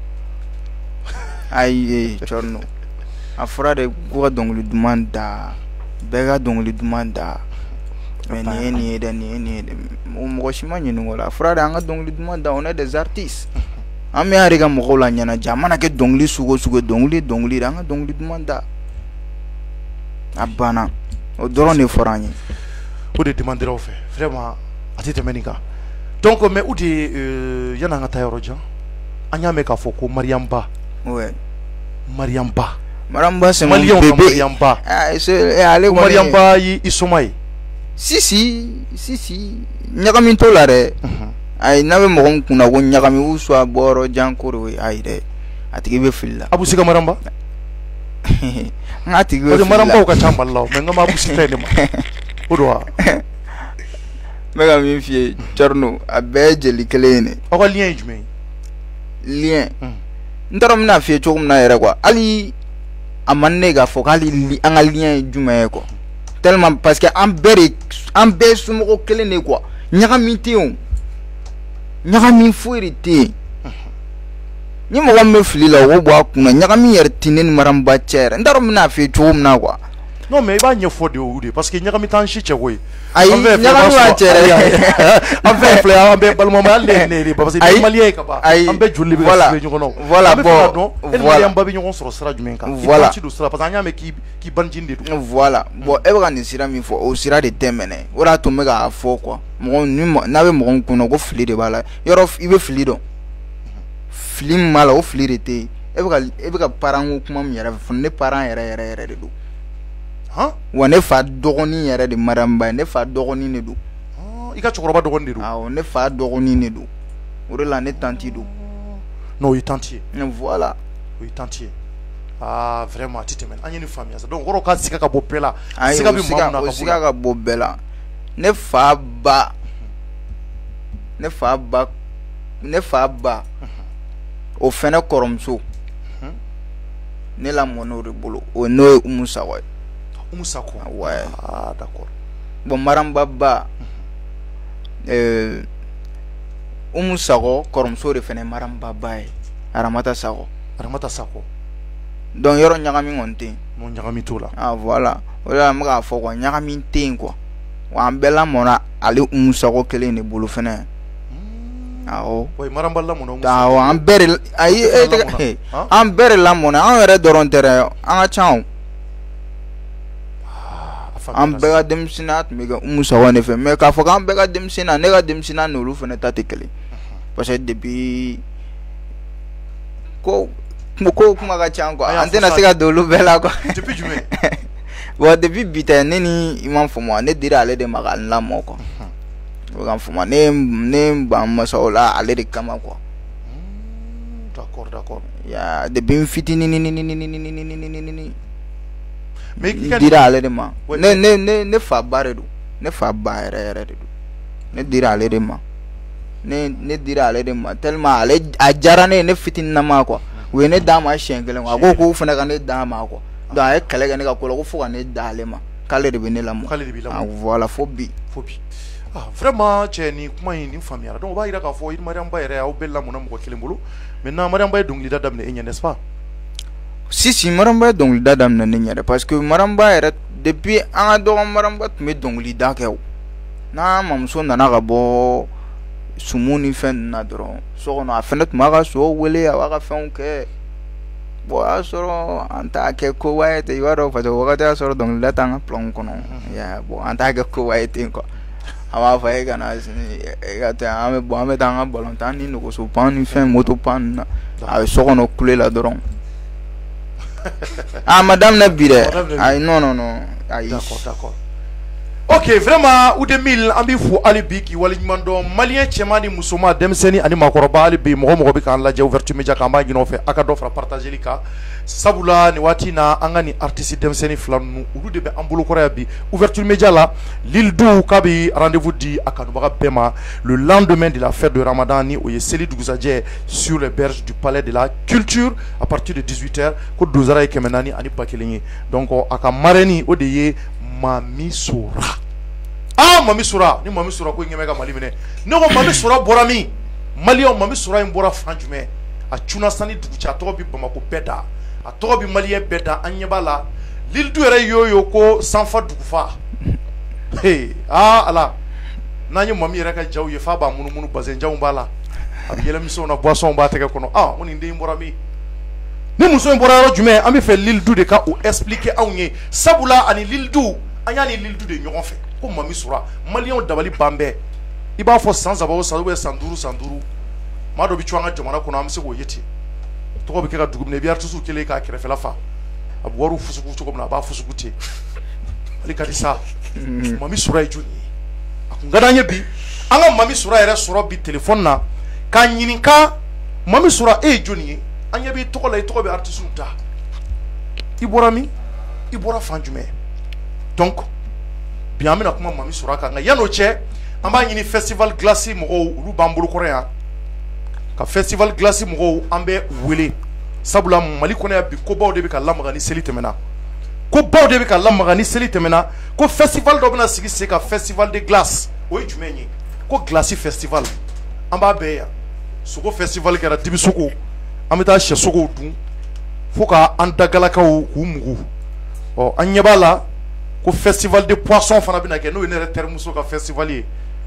Ayi cɔrino a fɔra de k'u ka dɔnkili duman da bɛɛ ka dɔnkili duman da mais nin ye nin ye dɛ nin ye nin ye dɛ mɔgɔ si ma ɲininka o la a fɔra de an ka dɔnkili duman da on est des artistes an bɛ an yɛrɛ ka mɔgɔw la ɲɛnajɛ a mana kɛ dɔnkili sugu o sugu dɔnkili dɔnkili de an ka dɔnkili duman da a banna o dɔrɔn de fɔra an ye. O de demandera aw fɛ vraiment a tɛ tɛmɛ nin kan donc mais u de yanni an ka taa yɔrɔ jan an y'a mɛn k'a fɔ ko Mariam Ba. Ouais. Mariam Ba. Mariam Ba c'est mon bébé. Mariam Ba. Ah c'est allez Mariam Ba yi isoma ye. Si si si si ɲagami t'o la dɛ. Ayi n'a bɛ mɔgɔ min kunna ko ɲagami ou soit bɔyɔrɔ jan ko de ye ayi dɛ a tigi bɛ fili la. Abu Sika Mariam Ba. N ka tigi bɛ fili la. Mariam Ba ka ca Mali la mais n ka ma Abu Sika ye ne ma. O don wa. N bɛ ka min f'i ye Thierno a bɛɛ ye jeli kelen ye de. Aw ka lien ye jumɛn ye. Lien. N t'a dɔn n bɛna f'i ye cogo min na yɛrɛ quoi hali a man ne k'a fɔ k'hali an ka lien ye jumɛn ye quoi tellement parce que an bɛɛ de an bɛɛ somɔgɔ kelen de quoi ɲagami tɛ yen o ɲagami foyi de tɛ yen ni mɔgɔ min bɛ fili la o b'o bɔ a kunna ɲagami yɛrɛ tɛ ne ni Mariam Ba cɛ yɛrɛ n t'a dɔn n bɛna f'i ye cogo min na quoi. Non mais i b'a ɲɛfɔ de o de parce que ɲagami t'an si cɛ koyi. Ayi ɲagami b'a cɛ dɛ. An bɛɛ filɛ an bɛɛ balimama hali ne ne de parce que ni maliyɛn ye ka ban an bɛɛ joli bɛ ka sigi ɲɔgɔn na. Voilà bon e ni Mariam Ba bɛ ɲɔgɔn sɔrɔ sira jumɛn kan. Voilà i don sira parce que an y'a mɛn k'i k'i banjini de don. Voilà bon e bɛ ka nin sira min fɔ o sira de tɛ mɛnɛ o de y'a to n bɛ k'a fɔ quoi mɔgɔ ni n'a bɛ mɔgɔ min kunna ko fili de b'a la yɔrɔ i bɛ fili dɔn fili min b'a la o fili de tɛ yen e bɛ ka e bɛ ka parent ko kuma min yɛrɛ fɔ ne parent yɛrɛ yɛrɛ yɛrɛ de don. Wa ne fa dɔgɔnin yɛrɛ de Mariam Ba ne fa dɔgɔnin de don. I ka cɛkɔrɔba dɔgɔnin de don. Awɔ ne fa dɔgɔnin de don o de la ne tanti don. Non o ye tanti ye. Voilà. O ye tanti ye. Ah vraiment a tɛ tɛmɛ an ye nin faamuya sa donc o kɔrɔ k'a siga ka bɔ bɛɛ la. Ayi o siga o siga ka bɔ bɛɛ la ne fa ba ne fa ba ne fa ba o fɛnɛ kɔrɔmuso ne lamɔna o de bolo o n'o ye Umu Sakɔ ye. Umu Sakɔ. Ouais. Ah d'accord. Bon Mariam Ba ba euh Umu Sakɔ kɔrɔmuso de fɛnɛ Mariam Ba ba ye Aramata Sakɔ. Aramata Sakɔ. Donc yɔrɔ ɲagami kɔni tɛ yen. Non ɲagami t'o la. Ah voilà o de la n bɛ k'a fɔ quoi ɲagami tɛ yen quoi wa an bɛɛ lamɔna ale Umu Sakɔ kelen de bolo fɛnɛ. Awɔ. Oui Mariam Ba lamɔna Umu Sakɔ. Awɔ an bɛɛ de ayi e tɛ an bɛɛ de lamɔna an yɛrɛ dɔrɔn tɛ dɛ an ka ca o. An bɛɛ ka denmisɛnninya tun bɛ kɛ Umu Sakɔ de fɛ mais k'a fɔ k'an bɛɛ ka denmisɛnninya ne ka denmisɛnninya n'olu fana ta tɛ kelen parce que depuis ko ko kuma ka ca quoi an tɛna se ka don olu bɛɛ la quoi. Depuis jumɛn. Bon depuis bi tɛ ne ni i ma faamu ne dira ale de ma ka n lamɔ quoi o ka faamu ne ne ban masaw la ale de kama quoi. D'accord d'accord. Ya depuis n fitinin ni ni ni ni ni ni ni ni ni ni. Mais dira ale de ma ne ne ne ne fa ba de don ne fa ba yɛrɛ yɛrɛ de don ne dira ale de ma ne ne dira ale de ma tellement ale a diyara ne ye ne fitininama quoi u ye ne d'a ma siɲɛ kelen quoi a ko k'u fana ka ne d'a ma quoi donc a ye kɛlɛ kɛ ne ka ko la ko fo ka ne da ale ma k'ale de bɛ ne lamɔ. K'ale de b'i lamɔ. Ah voilà fo bi. Fo bi. Ah vraiment cɛ nin kuma in nin faamuyara donc o b'a yira k'a fɔ Mariam Ba yɛrɛ aw bɛɛ lamɔna mɔgɔ kelen bolo maintenant Mariam Ba ye dɔnkilida daminɛ e ɲɛ n'est-ce pas. Si si Mariam Ba ye dɔnkilida daminɛ ne ɲɛ dɛ parce que Mariam Ba yɛrɛ depuis an ka dɔgɔ Mariam Ba tun bɛ dɔnkilida kɛ o n'a mamuso nana ka bɔ sumu ni fɛn ninnu na dɔrɔn so kɔnɔ a fɛnɛ tun b'a ka so wele a b'a ka fɛnw kɛ bon o y'a sɔrɔ an t'a kɛ koba ye ten i b'a dɔn parce que o wagati y'a sɔrɔ dɔnkilida t'an ka plan kɔnɔ ya bon an t'a kɛ koba ye ten quoi an b'a fɔ e kana e ka taa an bɛ bɔ an bɛ taa an ka balontan ni nɛgɛso pan ni fɛn moto pan ninnu na a bɛ so kɔnɔ kule la dɔrɔn Ah, madame n'a bidé. Ah, non, non, non. D'accord, d'accord. Ok, vraiment, ou deux mille, on faut aller biki, ou aller mando, malien, tchemani, musoma, demseni, ani makoroba, ali bi, moho moho bika, la ouverture média, kamba, gino fait, akadofra, partager les cas. Sabula, ni wati na, angani, artiste demseni, flamme, ou de be, ambolo koreabi, ouverture média là, l'île d'où, kabi, rendez-vous dit, akadobara pema, le lendemain de la fête de Ramadan, ni, ou Seli Dougousadje, sur les berges du palais de la culture, à partir de dix-huit heures, ko douzara et kemenani, ani bakelingi. Donc, akamareni, odeye, Mami Soura. Ah, Mami Soura. Ni Mami Soura ko ngemeka mali mine. Ne ko Mami Soura borami. Mali on Mami Soura mbora franjume. A tuna sani dugucha to bi Bamako beda. A to bi malien beda anyebala. Lil du ere yoyo ko sanfa dugufa. Hey, ah ala. Nanyi Mami reka jaw ye fa ba munu munu bazen jaw mbala. Abi yele mi so na boisson ba teke kono. Ah, on inde mborami. Ni muso mbora ro jume ami fe Lil du de ka ou expliquer awnye. Sabula ani Lil du anyani Lil du de nyogon fe. Ko Mami Soura malien dabali bambe iba fo sans abo sa we sanduru sanduru mado bi chwanga jamana ko na amse ko yeti to ko bi ka dugum ne bi artusu kele ka kire fela fa abu waru fusuku to ko na ba fusuku te ali ka disa Mami Soura ijuni akungada nye bi anga Mami Soura ere soro bi telephone na ka nyininka Mami Soura e joni anya bi to ko la to ko bi artusu ta ibora mi ibora fanjume donc bien amina kuma Mami Soura kanga yano che amba nyini festival glaci mo ulu bambulu korea ka festival glaci mo ambe wele sabula mali konya bi ko baw de bi ka lamaga ni seli temena ko baw de bi ka lamaga ni seli temena ko festival do bina sigi se ka festival de glace o jumenyi ko glaci festival amba be ya suko festival kera dibisuko amita she suko dun foka andagala ka ku mugu o anyabala ko festival de poissons fana bina ke no ene termuso ka festivalier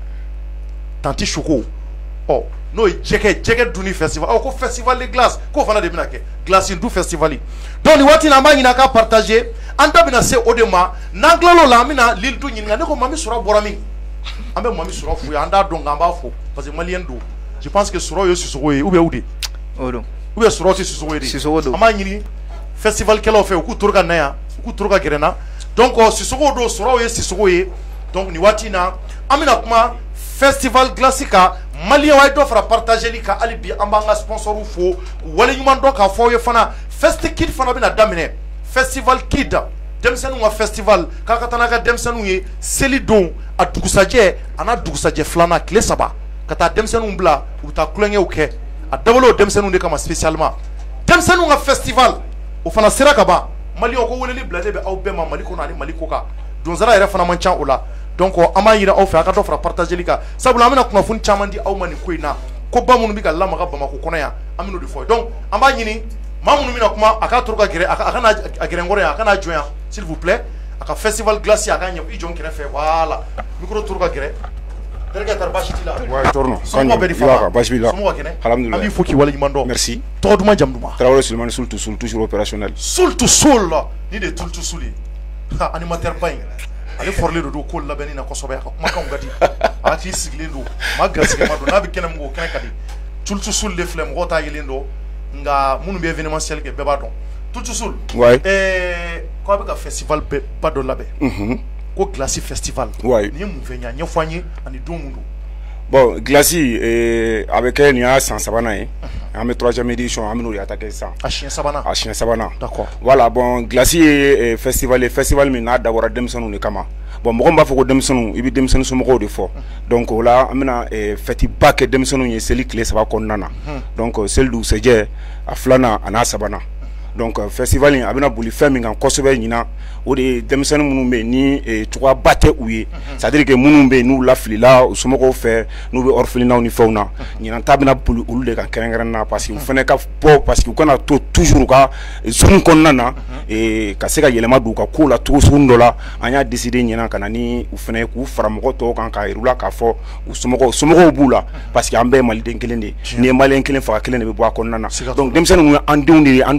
tanti choko oh no jeke jeke duni festival oh ko festival de glace ko fana de bina ke glace du festivali donc ni wati na mangi na ka partager anda bina se odema nanglalo la mina Lil du nyinga ne ko Mami Soura borami ambe Mami Soura fu anda do ngamba fo parce que malien do je pense que Soura yo sisoko e ou bien oudi odo ou bien Soura sisoko e sisoko do amanyini festival kelo fe ku turga na ya ku turga gerena donc si sogo do soro ye si sogo ye donc ni wati na amina kuma festival classica malien way do fara partager li ka alibi ambanga sponsor ou fo wala nyuma do ka fo ye fana festi kid fana bina damine festival kid demsenu wa festival ka katana ka demsenu ye seli don a dugusaje ana dugusaje flana kle saba kata demsenu bla uta klenge uke a dabolo demsenu de kama spécialement demsenu wa festival o fana sera ka ba mali ko weleli blade be aw be ma mali ko na ni mali ko ka don zara yere fana man chan ola donc ama yira aw fa ka to fra partager lika sabula amina kuna fun chamandi aw mani ko ina ko ba munu bi ga lama ga ba ma ko kono ya amino de fo donc amba nyini mamunu mina kuma aka turka gere aka na agere ngore aka na joya s'il vous plaît aka festival glacier aka nyam i jon kire fe voilà micro turka gere derga tarbashi tila wa torno kanyo be di fa bashi bila alhamdulillah ami foki wala nyimando merci to duma jamduma Traoré Souleymane sul to sul toujours opérationnel sul to sul ni de tul to suli animateur bain ale forle do ko la benina ko sobe ko maka ngati ati siglendo magasike mado nabi kenem go kene kadi tul to sul le flem rota yelendo nga munu be événementiel ke beba don tul to sul ouais eh ko be ka festival be bado labe mhm ko glaci festival ouais ni mu venya nyofanye ani domundo bon glaci eh avec elle il y a cent sabana hein en met troisième édition on nous attaquer ça a chien sabana a chien sabana d'accord voilà bon glaci eh, festival festival mi na d'abord demsonu ne kama bon mo ba foko demsonu ibi demsonu so mo de fo donc là amina eh, feti back demsonu ye seli clé ça va konnana donc celle du seje a flana ana sabana donc festival in abina buli femi ngan kosobe nyina o de demsenu munumbe ni e trois batte ouye c'est à dire que munumbe nous la filila o somoko fe nous be orphelina ni fauna nyina tabina buli ulu de kan kerengerna parce que fene ka po parce que kona to toujours ka zone konnana e ka seka yelema du ka ko la to sundola anya décider nyina kana ni u fene ku faramoko to kan ka irula ka fo o somoko somoko bula parce que ambe mali den kelende ni mali den kelen fa kelende be bo konnana donc demsenu andunde andogonu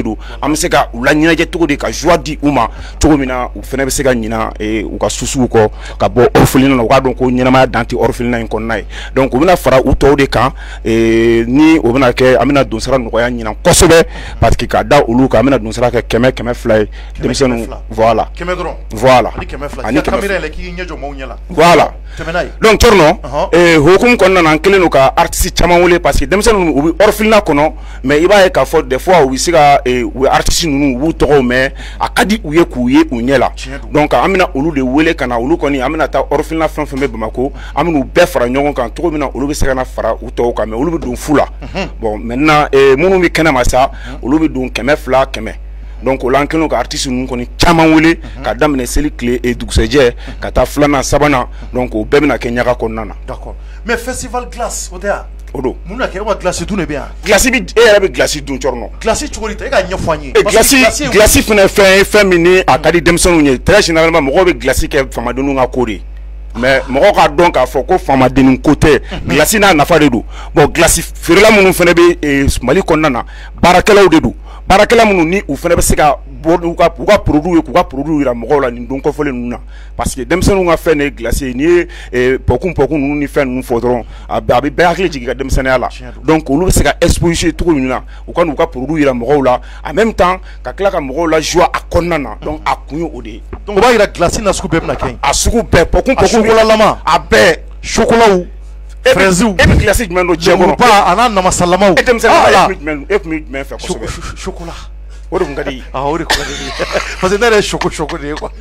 do an bɛ se ka u la ɲɛnajɛ cogo di ka joie di u ma cogo min na u fɛnɛ bɛ se ka ɲina u ka susuw kɔ ka bɔ orphelinat na u k'a dɔn ko ɲɛnamaya dan tɛ orphelinat in kɔnɔna ye donc u bɛna fara u tɔw de kan ni o bɛna kɛ an bɛna donsara nɔgɔya ɲina kosɛbɛ parce que ka da olu kan an bɛna donsara kɛ kɛmɛ kɛmɛ fila ye denmisɛnninw voilà kɛmɛ dɔrɔn voilà ani kɛmɛ fila ani kɛmɛ fila k'i ɲɛ jɔ maaw ɲɛ la voilà tɛmɛ n'a ye donc Thierno hokumu kɔnɔna na an kɛlen don ka artiste caman wele parce que denmisɛnninw u bɛ orphelinat kɔnɔ mais i b'a ye k'a fɔ des fois u bɛ se ka u artiste ninnu u b'u tɔgɔw mɛn a ka di u ye k'u ye u ɲɛ la donc an bɛna olu de wele ka na olu kɔni an bɛna taa orphelinat fɛn fɛn bɛ Bamako an bɛna u bɛɛ fara ɲɔgɔn kan cogo min na olu bɛ se ka na fara u tɔw kan mais olu bɛ don fu la bon maintenant minnu bɛ kɛnɛma sa olu bɛ don kɛmɛ fila kɛmɛ donc o la an kɛlen ka artiste ninnu kɔni caman wele ka daminɛ seli tile dugusɛjɛ ka taa filanan sabanan donc o bɛɛ bɛna kɛ ɲaga kɔnɔna na. D'accord mais festival glace o tɛ yan. O don. Mun na kɛ e ka glace dun de bɛ yan. Glace bi e yɛrɛ bɛ glace dun Thierno. Glace cogo di ta e ka ɲɛfɔ an ye. Glace glace fɛnɛ ye fɛn ye fɛn min ni a ka di denmisɛnninw ye très généralement mɔgɔw bɛ glace kɛ faamadenninw ka ko de ye. mais mɔgɔw ka dɔn k'a fɔ ko faamadennin ko tɛ glace n'a nafa de don bon glace feerela minnu fɛnɛ bɛ Mali kɔnɔna na baarakɛlaw de don baarakɛla minnu ni u fɛnɛ bɛ se ka bɔ u ka u ka produit ye k'u ka produit yira mɔgɔw la nin don kɔfɔlen ninnu na parce que denmisɛnninw ka fɛn de ye glace ye n'i ye pɔkun pɔkun ninnu ni fɛn ninnu fɔ dɔrɔn a bɛ bɛɛ hakili jigin ka denmisɛnninya la donc olu bɛ se ka exposer cogo min na u ka n'u ka produit yira mɔgɔw la en même temps ka tila ka mɔgɔw la joie a kɔnɔna na donc a kun ye o de ye. donc o b'a yira glace na sugu bɛɛ bɛna kɛ yen. a sugu bɛɛ pɔkun pɔkun chocolat a bɛɛ chocolaw fraises e bɛ glace jumɛn don diɲɛ kɔnɔ ba a n'a namasalamaw e denmisɛnnin e kun bɛ jumɛn fɛ kosɛbɛ chocolat o de kun ka di ah o de kun ka di parce que ne yɛrɛ ye choco choco de ye quoi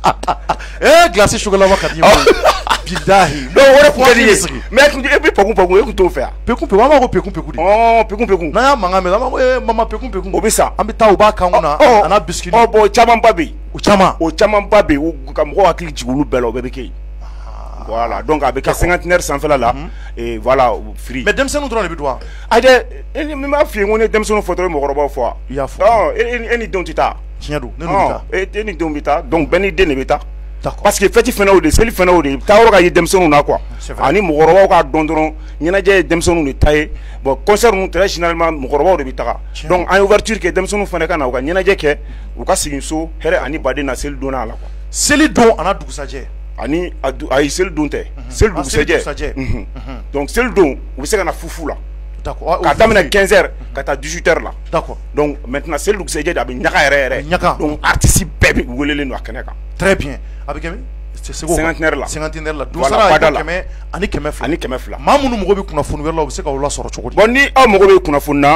eh glace chocolat ma ka di ye bilahi donc o de kun ka di ye mais e bɛ pɔkun pɔkun e kun t'o fɛ yan pekun pekun an b'a ko pekun pekun de ɔɔ pekun pekun n'an y'a mankan mɛn an b'a ko eh mama pekun pekun o bɛ sa an bɛ taa u b'a kan kunna a n'a biscuit ɔ bon camanba bɛ yen o caman o camanba bɛ yen ka mɔgɔw hakili jigin olu bɛɛ la o bɛɛ bɛ kɛ yen voilà donc a bɛ kɛ cinquantenaire sanfɛla la et voilà free mais denmisɛnninw dɔrɔn de bɛ don wa ajɛ e ni m'a f'i ye ko ne denmisɛnninw fɔ dɔrɔn mɔgɔkɔrɔbaw fɔ wa i y'a fɔ ɔ e ni denw tɛ taa tiɲɛ don ne n'u bɛ taa e ni denw bɛ taa donc bɛɛ ni den de bɛ taa d'accord parce que fête fɛnɛ o de seli fɛnɛ o de taa yɔrɔ ka ye denmisɛnninw na quoi ani mɔgɔkɔrɔbaw k'a dɔn dɔrɔn ɲɛnajɛ ye denmisɛnninw de ta ye bon concert ninnu très généralement mɔgɔkɔrɔbaw de bɛ taga donc an ye ouverture kɛ denmisɛnninw fɛnɛ ka na u ka ɲɛnajɛ kɛ u ka segin so hɛrɛ ani baden na seli donna a la quoi seli don a n'a dugusajɛ ani a ye seli don tɛ seli dugusajɛ donc seli don u bɛ se ka na fufu la ka daminɛ quinze heures ka taa dix-huit heures la d'accord donc maintenant seli dugusajɛ de a bɛ ɲaga yɛrɛ yɛrɛ ɲaga donc artiste bɛɛ bɛ welelen don a kɛnɛ kan très bien a bɛ kɛ min cinquantenaire la cinquantenaire la donsara kɛmɛ ani kɛmɛ fila ani kɛmɛ fila maa minnu mago bɛ kunnafoni wɛrɛ la u bɛ se ka o lasɔrɔ cogo di bon ni aw mago bɛ kunnafoni na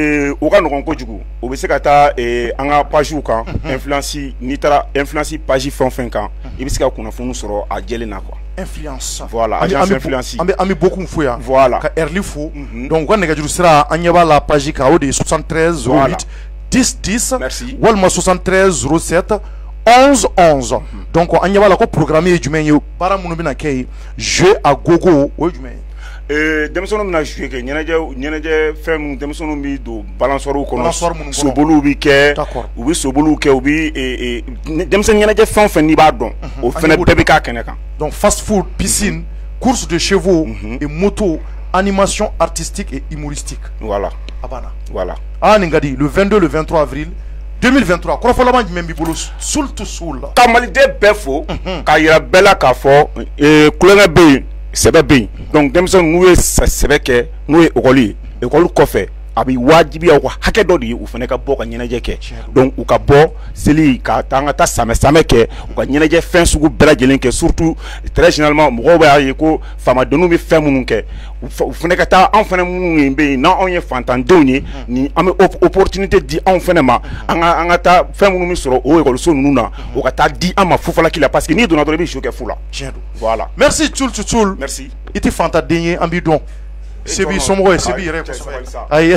o ka nɔgɔn kojugu o bɛ se ka taa an ka pagew kan influence n'i taara influence page fɛn o fɛn kan i bɛ se ka kunnafoni sɔrɔ a jɛlen na quoi influence voilà agence influence an bɛ an bɛ beaucoup fo yan voilà ka Erli fo donc u ka nɛgɛjuru sira an ɲɛ b'a la page kan o de ye soixante-treize zéro huit dix dix walima soixante-treize zéro sept onze onze donc an ɲɛ b'a la ko programme ye jumɛn ye baara minnu bɛna kɛ yen jeu à gogo o ye jumɛn ye ee denmisɛnninw bɛna jouer kɛ ɲɛnajɛ ɲɛnajɛ fɛn minnu denmisɛnninw bɛ don balançoires kɔnɔ soboliw bɛ kɛ u bɛ soboliw kɛ u bɛ denmisɛnnin ɲɛnajɛ fɛn o fɛn n'i b'a dɔn o fɛnɛ bɛɛ bɛ k'a kɛnɛ kan donc fast food piscine course de chevaux et moto animation artistique et humoristique voilà a banna voilà ah nin ka di le vingt-deux le vingt-trois avril deux mille vingt-trois kɔrɔfɔ laban jumɛn b'i bolo sul to sul la ka maliden bɛɛ fo k'a yira bɛɛ la k'a fɔ kulonkɛ bɛ yen sɛbɛ bɛ yen donc denmisɛnninw n'u ye sɛbɛ kɛ n'o ye ekɔli ye ekɔli kɔfɛ a bɛ wajibiya u ka hakɛ dɔ de ye u fana ka bɔ ka ɲɛnajɛ kɛ donc u ka bɔ seli ka taa an ka taa samɛ samɛ kɛ u ka ɲɛnajɛ fɛn sugu bɛɛ lajɛlen kɛ surtout très généralement mɔgɔw b'a ye ko faamadenninw bɛ fɛn minnu kɛ u fana ka taa anw fana minnu bɛ yen n'anw ye fantandenw ye ni an bɛ opportunité di anw fana ma an ka an ka taa fɛn minnu bɛ sɔrɔ o ekɔliso ninnu na o ka taa di an ma fufalaki la parce que n'i donna dɔrɔn i bɛ su kɛ fu la voilà merci Tchoul Tchoul merci i tɛ fantaden ye an b'i dɔn sebi somɔgɔ ye sebi yɛrɛ kosɛbɛ ayi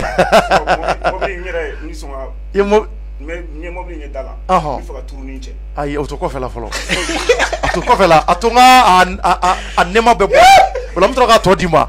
mɔbili yɛrɛ ni sɔn ka i mɔ mais ɲɛ mɔbili ɲɛ da la ɔhɔn n bɛ fɛ ka turunin cɛ ayi o to kɔfɛ la fɔlɔ a to kɔfɛ la a to n ka a a nɛma bɛ bɔ o la n bɛ sɔrɔ k'a tɔ d'i ma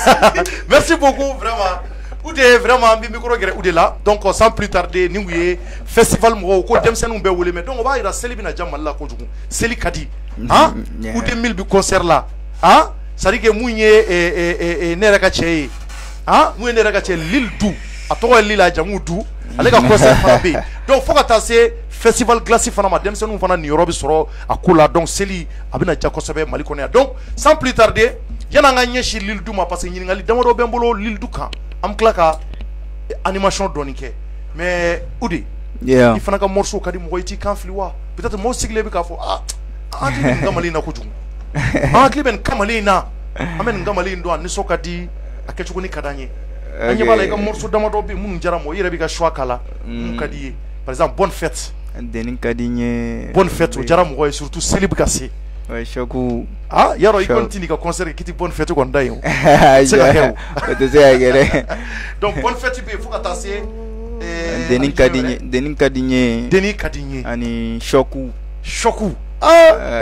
merci beaucoup vraiment u de vraiment an bɛ micro gɛrɛ u de la donc sans plus tarder ni u ye festival mɔgɔw ko denmisɛnninw bɛɛ wele mais donc o b'a yira seli bɛna diya Mali la kojugu seli ka di han u de mille bi concert la han c'est à dire que mun ye ne yɛrɛ ka cɛ ye han mun ye ne yɛrɛ ka cɛ Lil Du a tɔgɔ ye Lil a jamu Du ale ka concert fana be donc fo ka taa se festival glace fana ma denmisɛnninw fana niyɔrɔ bi sɔrɔ a ko la donc seli a bɛna ja kosɛbɛ Mali kɔnɔ yan donc sans plus tarder yana an ka ɲɛsi Lil Du ma parce que ɲininkali damadɔ bɛ n bolo Lil Du kan an bɛ tila ka animation dɔɔni kɛ mais Udi i fana ka morceau ka di mɔgɔ i t'i kan fili wa peut-être mɔgɔw sigilen bɛ k'a fɔ ah an hakili bɛ nin kamalen in na kojugu an hakili bɛ nin kamalen in na an bɛ nin kamalen in dɔn a nisɔn ka di a kɛcogo ni ka d'an ye an ɲɛ b'a la i ka morceau damadɔ bɛ yen minnu diyara mɔgɔ i yɛrɛ b'i ka choix k'a la mun ka di i ye par exemple bonne fête Deni ka di n ye bonne fête o diyara mɔgɔ ye surtout seli bɛ ka se ouais choku ah yarɔ i kɔni t'i n'i ka concert k'i ti bonne fête kɔni da yen o tɛ se ka kɛ o o tɛ se ka kɛ dɛ donc bonne fête bɛ yen fo ka taa se Deni ka di n ye Deni ka di n ye Deni ka di n ye ani choku choku ah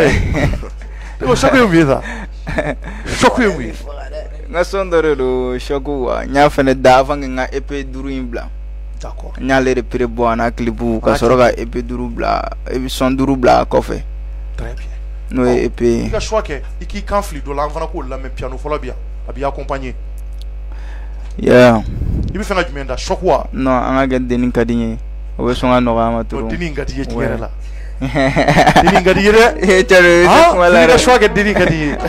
o choku ye mun ye sa choku ye mun ye n ka son dɔ de don choku wa n y'a fɛnɛ da avant que n ka E P duuru in bila d'accord n y'ale de pere bɔ a n'a clipu ka sɔrɔ ka E P duuru bila son duuru bila a kɔfɛ très bien n'o ye E P i ka choix kɛ i k'i kan fili dɔ la an fana k'o lamɛn piano fɔlɔ bi yan a b'i accompagner yeah i bɛ fɛ ka jumɛn da choc wa non an ka kɛ Deni ka di n ye o bɛ sɔn ka nɔgɔya ma trop Deni ka di ye tiɲɛ yɛrɛ la Deni ka di ye dɛ e cɛ ah i ka choix kɛ Deni ka di ye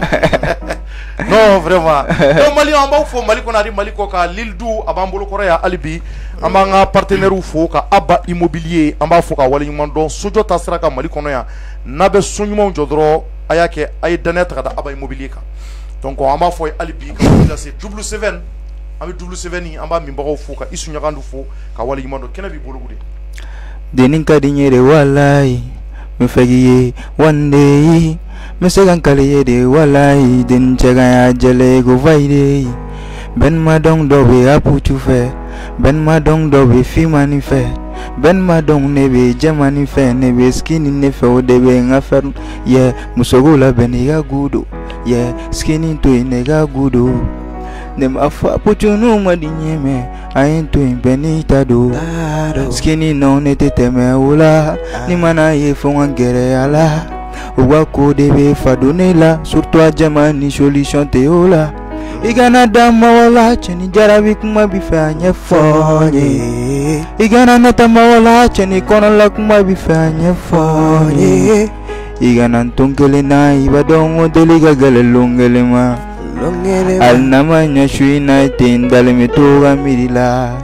non vraiment donc Mali an b'aw fo Mali kɔnɔ ani Mali kɔ kan Lil Du a b'an bolo kɔrɔ yan hali bi an b'an ka partenaires fo ka Aba Immobilier an b'a fɔ ka waleɲuman dɔn sojɔ ta sira kan Mali kɔnɔ yan n'a bɛ so ɲumanw jɔ dɔrɔn a y'a kɛ a ye danaya ta ka da Aba Immobilier kan donc an b'a fɔ hali bi ka wuli lase double seven an bɛ double seven an b'a minbagaw fo ka Isu Ɲagandu fo ka waleɲuman dɔn kɛnɛ b'i bolo de Deni ka di n ye de walayi n fɛ k'i ye one day n bɛ se ka n kale ye de walayi Deni cɛ ka y'a jɛlɛ ko vayide bɛn ma dɔn dɔ bɛ a putu fɛ bɛn ma dɔn dɔ bɛ fimani fɛ bɛn ma dɔn ne bɛ jɛmani fɛ ne bɛ skini ne fɛ o de bɛ n ka fɛn yɛ musogo la bɛn i ka gudo yɛ skini to yen ne ka gudo ne ma fɔ putu n'u ma di n ye mɛ a ye n to yen bɛn n'i ta don skini nɔ ne tɛ tɛmɛ o la ni mana ye fɔ n ka gɛrɛ a la o ka ko de bɛ fa don ne la surtout a jɛma ni solution tɛ o la i kana dan mɔgɔ la cɛni jarabi kuma bi fɛ a ɲɛfɔ n ye i kana nata mɔgɔ la cɛni kɔnɔla kuma bi fɛ a ɲɛfɔ n ye i kana n ton kelen na i b'a dɔn ko deli ka gɛlɛn lon kelen ma hali n'a ma ɲɛ su in na ten dalen bɛ to ka miiri la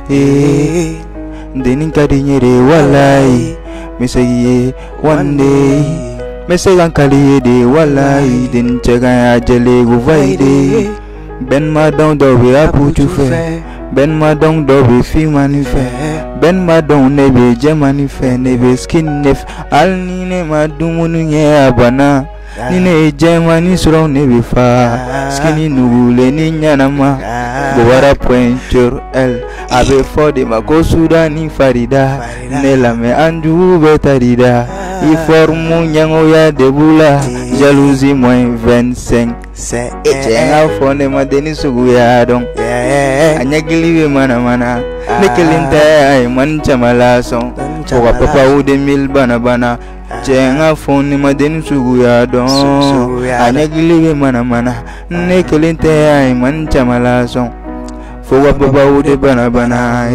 Deni ka di n ye de walayi n bɛ se k'i ye one day n bɛ se ka n kale ye de walayi Deni cɛ ka y'a jɛlen ko vayide bɛn ma dɔn dɔ bɛ a putu fɛ bɛn ma dɔn dɔ bɛ fimani fɛ bɛn ma dɔn ne bɛ jɛmani fɛ ne bɛ skini ne fɛ hali ni ne ma dumuni kɛ a bana ni ne ye jɛmani sɔrɔ ne bɛ fa skini nugulen ni ɲɛnama bobara pointure L a bɛ fɔ de ma ko Sudani Farida ne lamɛn an jugu bɛ tarida i formu ɲɛngoya de b'u la jalousie moins vingt-cinq e cɛ n ka fɔ ne ma Deni suguya dɔn a ɲɛkili bɛ manamana ne kelen tɛ a ye mani caman lasɔn fo ka papaw de mille bana bana cɛ n ka fɔ ne ma Deni suguya dɔn a ɲɛkili bɛ manamana ne kelen tɛ a ye mani caman lasɔn fo ka papaw de bana bana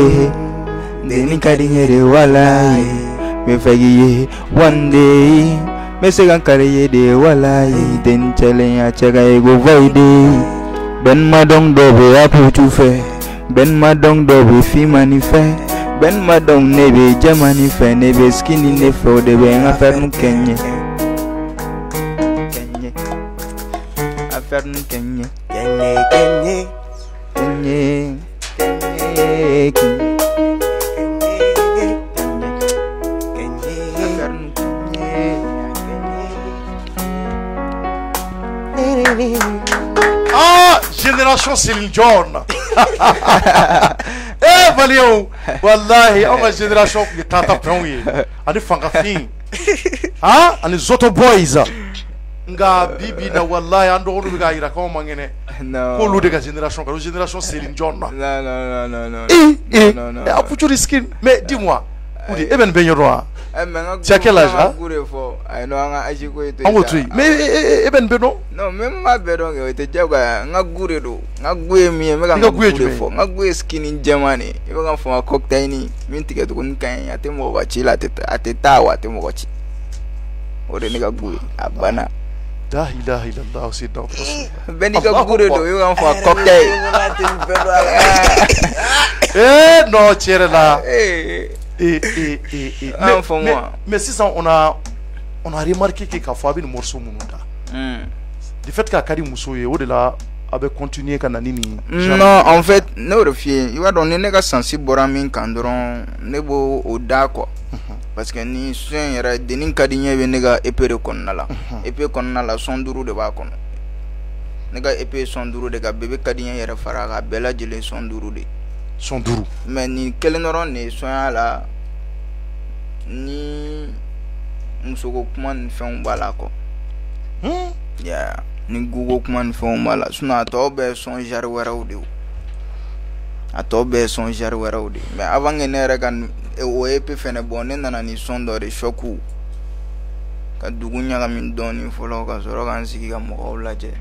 Deni ka di n ye de walayi n bɛ fɛ k'i ye one day n bɛ se ka n kale ye de walayi Deni cɛlen a cɛ ka ye ko vayide bɛn ma dɔn dɔ bɛ a putu fɛ bɛn ma dɔn dɔ bɛ fimani fɛ bɛn ma dɔn ne bɛ jɛmani fɛ ne bɛ skini ne fɛ o de bɛ n ka fɛn kɛ n ye a fɛn kɛ n ye kɛ n ye kɛ n ye ah génération Céline Dion eh Maliens wallahi an ka génération kun ye tata pɛnw ye ani fangafin ah ani Zoto Boys nga bibi na wallahi an dɔgɔninw bɛ k'a jira k'anw man kɛnɛ k'olu de ka génération ka génération Céline Dion na non non non non eh eh a puccu di skin mais dis-moi Oudi e ben benyo ro tu as quel âge là mais e ben beno non même ma beno ke te jaga nga gure do nga gwe mi me nga gure fo nga gwe skin jamani e ba fo cocktail ni min tike to kun kan ate mo ba chila ate ate tawa ate mo chi ore ni ga gwe abana la ilaha illallah sayyidina rasul ben ni ga gure do yo fo cocktail eh non chere là eh et et et et mais, mais, mais si ça on a on a remarqué que ka fabi morceau munuda mm. du fait que Kadi Musoye au delà avait continué kana nini non en fait no refie il va donner nega sensible boramin kandron nebo oda quoi parce que ni soin era denin kadinye be nega epere konnala epere konnala sonduru de ba kono nega epere sonduru de ga bebe kadinye era faraga bela jele sonduru de sonduru mais ni kelenoron ni soin la ni musoko kuma ni fɛnw b'a la kɔ yeah ni gugo kuma ni fɛnw b'a la sinon a tɔ bɛɛ sɔn genre wɛrɛw de o a tɔ bɛɛ sɔn genre wɛrɛw de mais avant que ne yɛrɛ ka o E P fɛnɛ bɔ ne nana ni sɔn dɔ de choc ka dugu ɲagami dɔɔni fɔlɔ ka sɔrɔ ka n sigi ka mɔgɔw lajɛ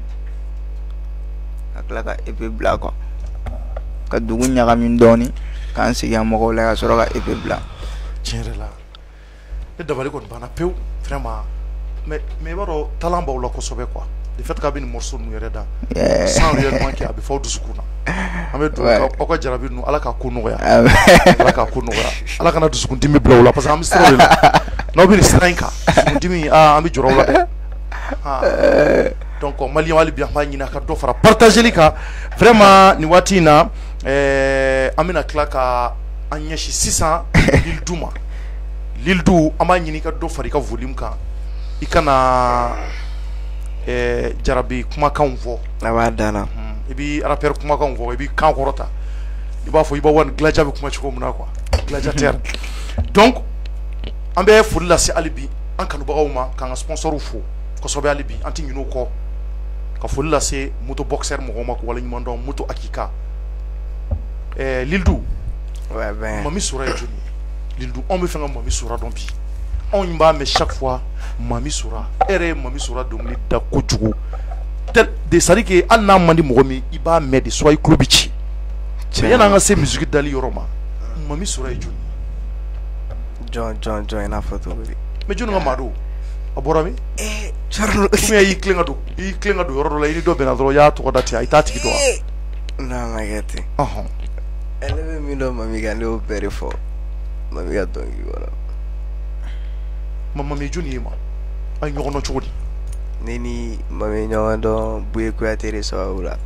ka tila ka E P bila quoi ka dugu ɲagami dɔɔni ka n sigi ka mɔgɔw lajɛ ka sɔrɔ ka E P bila tiɲɛ yɛrɛ la e dabali kɔni banna pewu vraiment mais mais baro talent b'aw la kosɛbɛ quoi le fait qu'a bɛ nin morceau ninnu yɛrɛ da sans réellement kɛ a bɛ fɔ aw dusukun na an bɛ dugawu aw ka jarabi ninnu ala ka ko nɔgɔya ala ka ko nɔgɔya ala kana dusukun dimi bila aw la parce que an bɛ sira o de la n'aw bɛ nin sira in kan dusukun dimi aa an bɛ jɔrɔ aw la dɛ ah donc maliyɛn hali bi an b'a ɲini a ka dɔ fara partageli kan vraiment nin waati in na ɛɛ an bɛna tila ka an ɲɛsin sisan Lil Du ma Lil Du an b'a ɲini ka dɔ fara i ka volume kan i kana eh, jarabi kumakanw fɔ a b'a dan na i b'i rappeur kumakanw fɔ i b'i kan kɔrɔta i b'a fɔ i b'a wani glaja bɛ kuma cogo min na quoi gladiateur donc an bɛ foli lase hali bi an kanubagaw ma k'an ka sponsorw fo kosɛbɛ hali bi an tɛ ɲinɛ o kɔ ka foli lase moto boxer mɔgɔw ma k'u waleɲuman dɔn moto akika eh, Lil Du ouais ben Mami Soura ye jɔnni ye Lil Du anw bɛ fɛ ka Mami Soura dɔn bi anw b'a mɛn chaque fois Mami Soura e yɛrɛ ye Mami Soura dɔnkili da kojugu tel de c'est à dire que hali n'a man di mɔgɔ min i b'a mɛn de soit i tulo bɛ ci mais yan'an ka se musique dali yɔrɔ ma Mami Soura ye jɔnni ye jɔn jɔn jɔn i n'a fɔ cogo di mais jɔnni ka maa don a bɔra min eh Charles ou bien i y'i tilen ka don i y'i tilen ka don yɔrɔ dɔ la i ni dɔ bɛnna dɔrɔn i y'a tɔgɔ da ten i t'a tigi dɔn wa non ma kɛ ten ɔhɔn ne bɛ min dɔn Mami kan ne y'o bɛɛ de fɔ Mami ka dɔnkili kɔrɔ ma Mami ye jɔnni ye ma a ye ɲɔgɔn dɔn cogo di ne ni Mami ɲɔgɔn dɔn Buye Kuyate de sababu la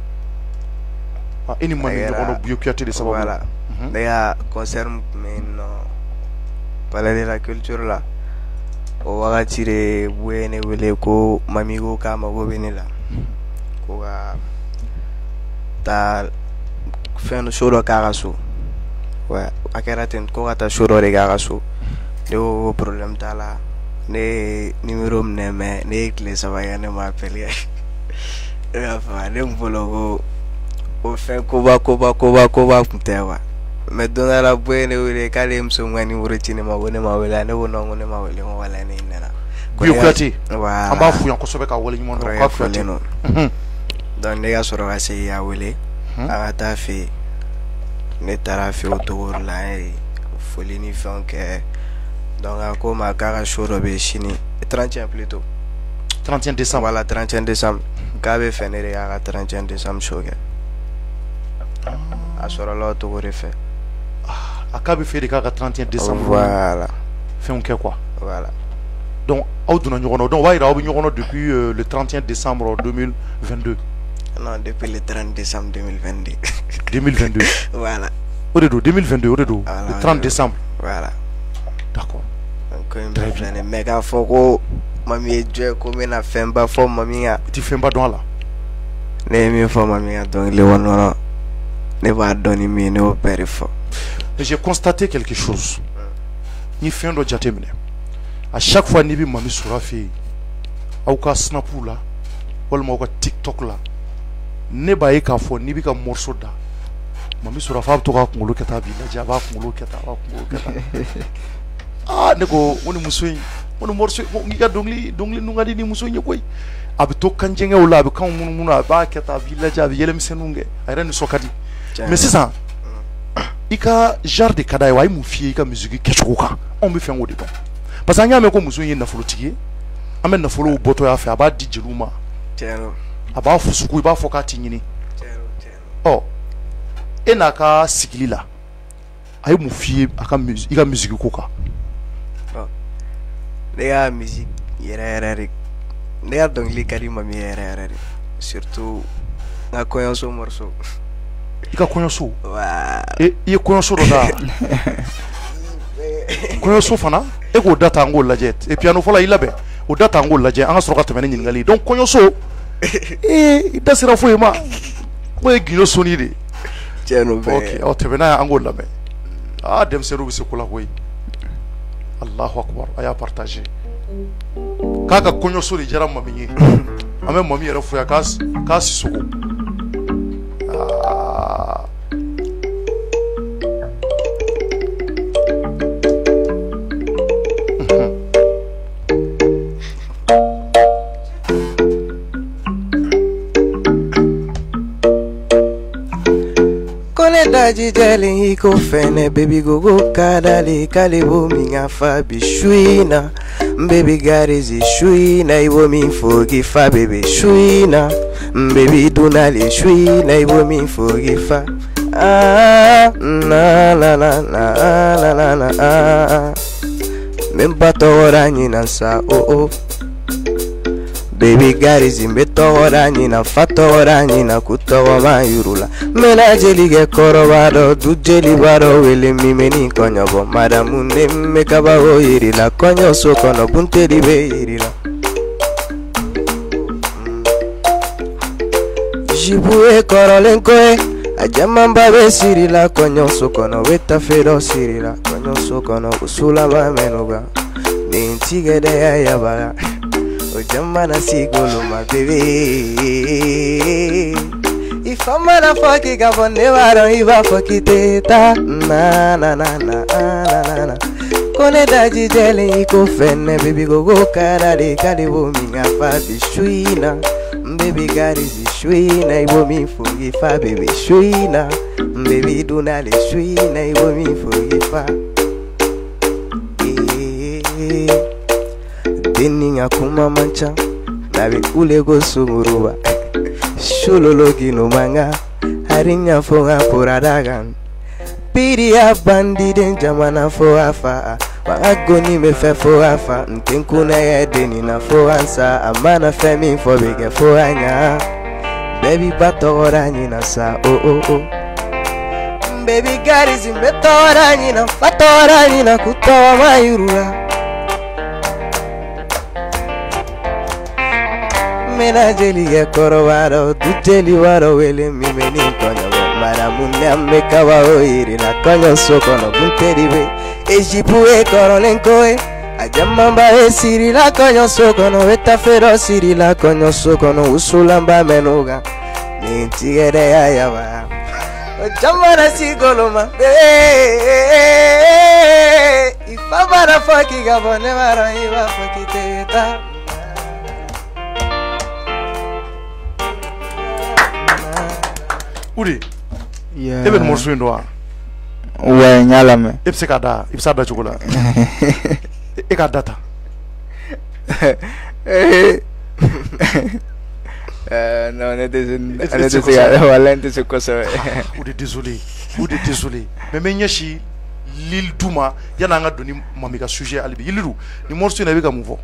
ah e ni Mami ɲɔgɔn dɔn Buye Kuyate de sababu la voilà ne ka concert min tun bɛ yen nɔ Palais de la Culture la o wagati de Buye ne wele ko Mami ko k'a mago bɛ ne la ko ka taa fɛn show dɔ k'a ka so ouais a kɛra ten ko ka taa show dɔ de k'a ka so ne ko problème t'a la ne ye numéro minɛ mais ne ye tile saba kɛ ne ma appel kɛ e y'a faamu ne kun bolo ko o fɛn koba koba koba koba kun tɛ quoi mais don dɔ la Buye ne wele k'ale ye muso min ka numéro ci ne ma ko ne ma wele ne ko non ko ne ma wele ko walayi ne ɲinɛna Buye Kuyate voilà an b'a fo yan kosɛbɛ ka waleɲuman dɔn k'a Kuyate donc ne ka sɔrɔ ka segin k'a wele a ka taa fɛ yen ne taara fɛ o togo la an ye foli ni fɛnw kɛ donc a ko ma k'a ka show dɔ bɛ sini trente et un plutôt trente et un décembre voilà trente et un décembre k'a bɛ fɛ ne de k'a ka trente et un décembre show kɛ a sɔrɔla o togo de fɛ a k'a bɛ fɛ de k'a ka trente et un décembre voilà fɛnw kɛ quoi voilà donc aw donna ɲɔgɔn na donc o b'a yira aw bɛ ɲɔgɔn na depuis euh, le trente et un décembre deux mille vingt-deux non depuis le trente décembre deux mille vingt-deux deux mille vingt-deux voilà o de don deux mille vingt-deux o de don Voilà, le trente décembre voilà d'accord ko in bɛ filɛ nin mais k'a fɔ ko Mami ye jɔ ye ko n bɛna fɛnba fɔ Mami kan i tɛ fɛnba dɔn a la ne ye min fɔ Mami kan dɔnkili kɔnɔ ne b'a dɔn ni min ye ne y'o bɛɛ de fɔ mais j'ai constaté quelque chose n ye fɛn dɔ jateminɛ à chaque fois n'i bɛ Mami Soura fɛ yen aw ka snapu la walima aw ka tiktok la ne b'a ye k'a fɔ n'i bɛ ka morceau da Mami Soura f'a bɛ to k'a kunkolo kɛ tan a b'i lajɛ a b'a kunkolo kɛ tan a b'a kunkolo kɛ tan ah ne ko woni muso in woni morso ngi ga dongli dongli nu ngadi ni muso nyi koy abi to kanjenge wala abi kan mun mun ba keta village abi yelem senunge ay ren sokati mais c'est ça ika genre de kada way mu fie ika musique kechuka on me fait ngodi don parce que anya me ko muso yin na folo tigi amen na folo boto ya fe aba di jeluma Tero. aba fusuku ba fokati nyini Tero, tero. oh enaka sikilila ay mu fie aka musique ika musique koka Oh. Nega musique yera yera rek. Nega dongli kadi mami yera yera rek. Surtout nga koyonso morceau. ika konyoso Wa. e ye konyoso do da konyoso fana e ko data ngol lajet e piano fola ilabe o data ngol lajet anga soroka temene nyingali donc konyoso e dasira fo ma ko e gino soni de Tiano be. okay o temena angol labe ah dem seru bi kula koy Allahu akbar aya partager kaka konyoso de jaram mami ame mami yera fo ya kas kas soko ah Kone daji jeli iko fene baby gogo kadali kalibu minga fabi shuina baby garizi shuina ibo mi fogi fa baby shuina baby dunali shuina ibo mi fogi fa ah na na na na na na na ah membato oranyi na sa oh oh baby garizi mbeto oranyi na fato oranyi na kutowa mayurula mena jeli ge korobado du jeli baro wele mimeni konyobo madamu ne mekaba oyirila konyo sokono bunteli be yirila jibue korolenkoe ajamamba be sirila konyo sokono weta fedo sirila konyo sokono usula ba menuga nintigede ya yabaga ojamana sigolo my baby if I'm gonna fuck it up on never don't even fuck it teta na na na na na na kone daji jeli iko fene baby go go karade kade wo minga fa bi shuina baby garizi shuina ibo mi fugi fa baby shuina baby dunale shuina ibo mi fugi fa Deninga kuma mancha Nabi kule go sunguruba Shulologi no manga Harinya fonga poradagan Piri ya bandi den jamana fo afa Wagoni me fe fo afa Ntenkuna ya deni na fo ansa Amana femi fo bige fo anya Baby bato oranyi na sa oh oh oh Baby garizi mbeto oranyi na fato oranyi na kutowa mayurura Mena jeli ge korowaro du jeli waro wele mimeni konyo madamu ne ameka wa oiri na konyo sokono bunteri be ejipu e korolenkoe ajamamba e siri la konyo sokono weta fero siri la konyo sokono usulamba menuga nintigere ya yawa ojamana sigoloma eh ifabara faki gabone mara iba faki teta Uri, Yeah. ebe morso ndo wa. Ouais, nyala me. E pse ka da, e psa da chokola. E ka data. Eh, non, ne te ne te se valente se cosa. Uri désolé, uri désolé. Mais menyashi lil duma yana nga doni mamika sujet alibi. Yiliru, ni morso na be ka mouvo.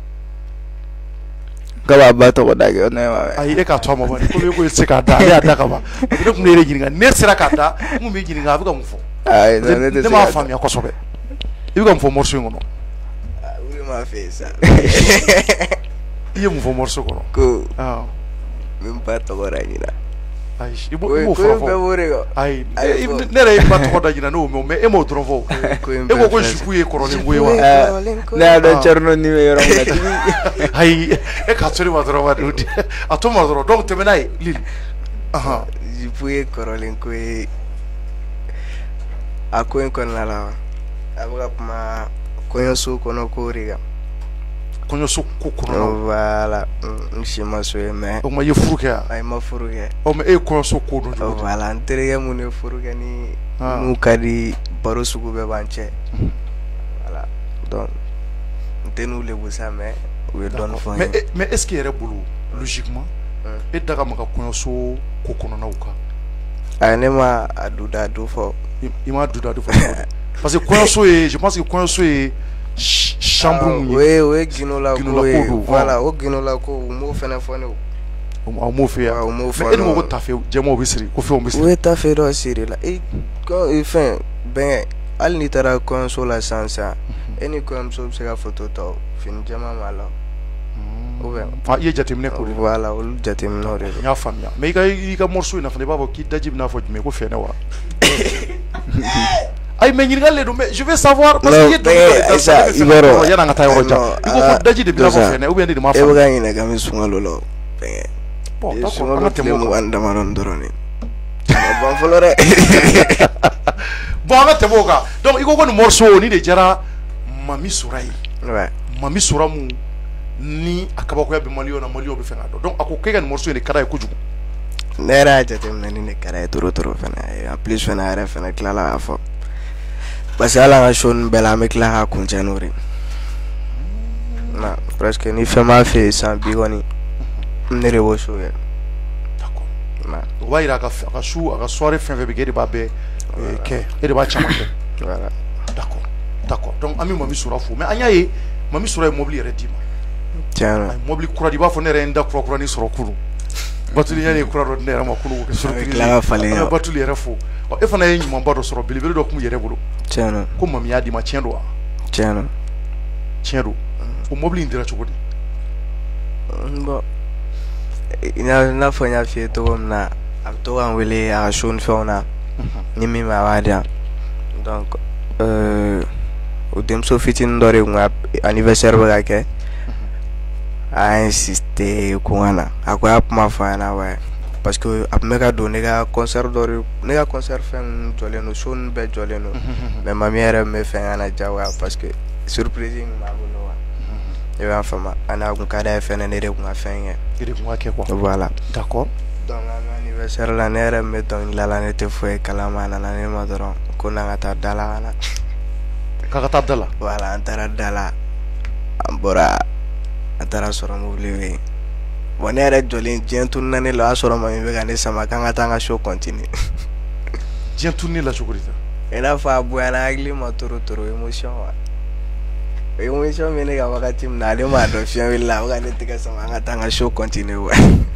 Kaba bato ko dage on ma. Ai e ka to ma bani ko be ko se ka da ya da ka ba. Ire ku ne re gininga, ne sera ka da, mu me gininga be ka mouvo. Ai, non ne te Ne ma fami akosobe. Ibe ka mouvo morso ngono. Uri ma fesa Iye mouvo morso ngono. Ko Ah. Mimpato oranyi na Ai, ibo Ko ibo ko fofo. favorego Ai, Ai, fo. nere e bato ko da gina no me e mo tronfo. Ko E ko ko shuku e korole ngwe wa. Na do charno ni me yoro ngati. Ai, e ka tsori ma tro wa dudi. Ato ma tro donc te menai lil. Aha. Jipuye korolenkwe Ako en kon la la Abuga kuma kɔɲɔso kɔnɔ ko de kan kɔɲɔso ko kɔnɔ voilà n si ma so ye mais o ma ye furu kɛ a ma furu kɛ o mais e kɔɲɔso ko don cogo voilà n terikɛ mun ye furu kɛ ni mun ka di baro sugu bɛɛ b'an cɛ voilà donc n tɛ n'u lebu sa mais u ye dɔɔni fɔ n ye mais mais est ce que yɛrɛ bolo logiquement e daga ma ka kɔɲɔso ko kɔnɔnaw kan a ne ma a duda du fɔ i ma duda du fɔ parce que kɔɲɔso ye je pense que kɔɲɔso ye chambre mun ye o ye ginola ko ye voilà o ginola ko u m'o fɛnɛ fɔ ne o o m'o fɛ yan mais e ni ko tafe jɛmaw bɛ siri ko fɛnw bɛ siri o ye tafe dɔ siri la e fɛn bɛnkɛ hali n'i taara kɔɲɔso la sisan sisan e ni kɔɲɔmuso bɛ se ka photo ta fini jɛma b'a la ah i ye jateminɛ k'o de la voilà olu jateminɛw de n y'a faamuya mais i ka i ka morceau in na fana i b'a fɔ k'i daji bɛna fɔ jumɛn ko fɛnɛ wa ayi mais ɲininkali de don mais je veux savoir parce que i ye dɔnkili dɔ yan'an ka taa yɔrɔ jan i ko ko daji de bɛna fɔ fɛnɛ ou bien ne de m'a faamu e bɛ ka ɲininka min sunkalo la bɛnkɛ bon d'accord an ka tɛmɛ o kan damadɔni dɔrɔn de ma ban fɔlɔ dɛ bon an ka tɛmɛ o kan donc i ko ko nin morceau ni de diyara Mami Sora ye Mami Sora mun ni a kabakoya bɛ maliyɛnw na maliyɛnw bɛ fɛ k'a dɔn donc a ko k'e ka nin morceau in de ka d'a ye kojugu ne yɛrɛ y'a jateminɛ ni ne ka d'a ye trop trop fɛnɛ en plus fɛnɛ a yɛrɛ fɛnɛ tilala k'a fɔ parce que hali an ka show ninnu bɛɛ la an bɛ tila k'a kuncɛ n'o de na presque ni fɛn m'a fɛ yen sisan bi kɔni ne de b'o show kɛ d'accord o b'a yira a ka a ka su a ka soirée fɛn fɛn bɛ kɛ e de b'a bɛɛ kɛ e de b'a caman kɛ voilà d'accord d'accord donc an bɛ Mami Sora fo mais an y'a ye Mami Sora ye mobili yɛrɛ d'i ma tiɲɛ mobili kura di i b'a fɔ ne yɛrɛ ye n da kura kuranin sɔrɔ kunun Batuli yanni kura dɔ di ne yɛrɛ ma kunun k'o kɛ surprise an bɛ Batuli yɛrɛ fo e fana ye ɲumanba dɔ sɔrɔ belebele dɔ kun b'i yɛrɛ bolo tiɲɛ don ko Mami y'a d'i ma tiɲɛ don wa tiɲɛ don tiɲɛ don o mobili in dira cogo di bon i n'a fɔ n y'a f'i ye cogo min na a bɛ to ka n wele a ka show ni fɛnw na ni min b'a b'a di yan donc o denmuso fitinin dɔ de kun ka anniversaire bɛ ka kɛ a insisté ko n ka na a ko a y'a kuma fɔ an ɲɛna wa parce que a tun bɛ ka don ne ka concert dɔ de ne ka concert fɛn ninnu jɔlen don show ninnu bɛɛ jɔlen don mais Mami yɛrɛ tun bɛ fɛ n ka na diyagoya parce que surprise in tun b'a bolo wa i b'a faamu ani a kun ka d'a ye fɛnɛ ne de kun ka fɛn kɛ e de kun ka kɛ quoi voilà d'accord donc an ka anniversaire la ne yɛrɛ tun bɛ dɔnkili la ne tɛ foyi kalama a nana ne ma dɔrɔn ko n'an ka taa da la ka na k'a ka taa da la voilà an taara da la an bɔra a taara sɔrɔ mobili bɛ yen bon ne yɛrɛ jɔlen diɲɛ tununa ne la o y'a sɔrɔ Mami bɛ ka ne sama k'an ka taa an ka show continue diɲɛ tununi la cogo di ta i n'a fɔ a bonyana hakili ma toro toro émotion wa émotion bɛ ne ka wagati min na ale m'a dɔn fiɲɛ wulila a bɛ ka ne tɛgɛ sama an ka taa an ka show continue wa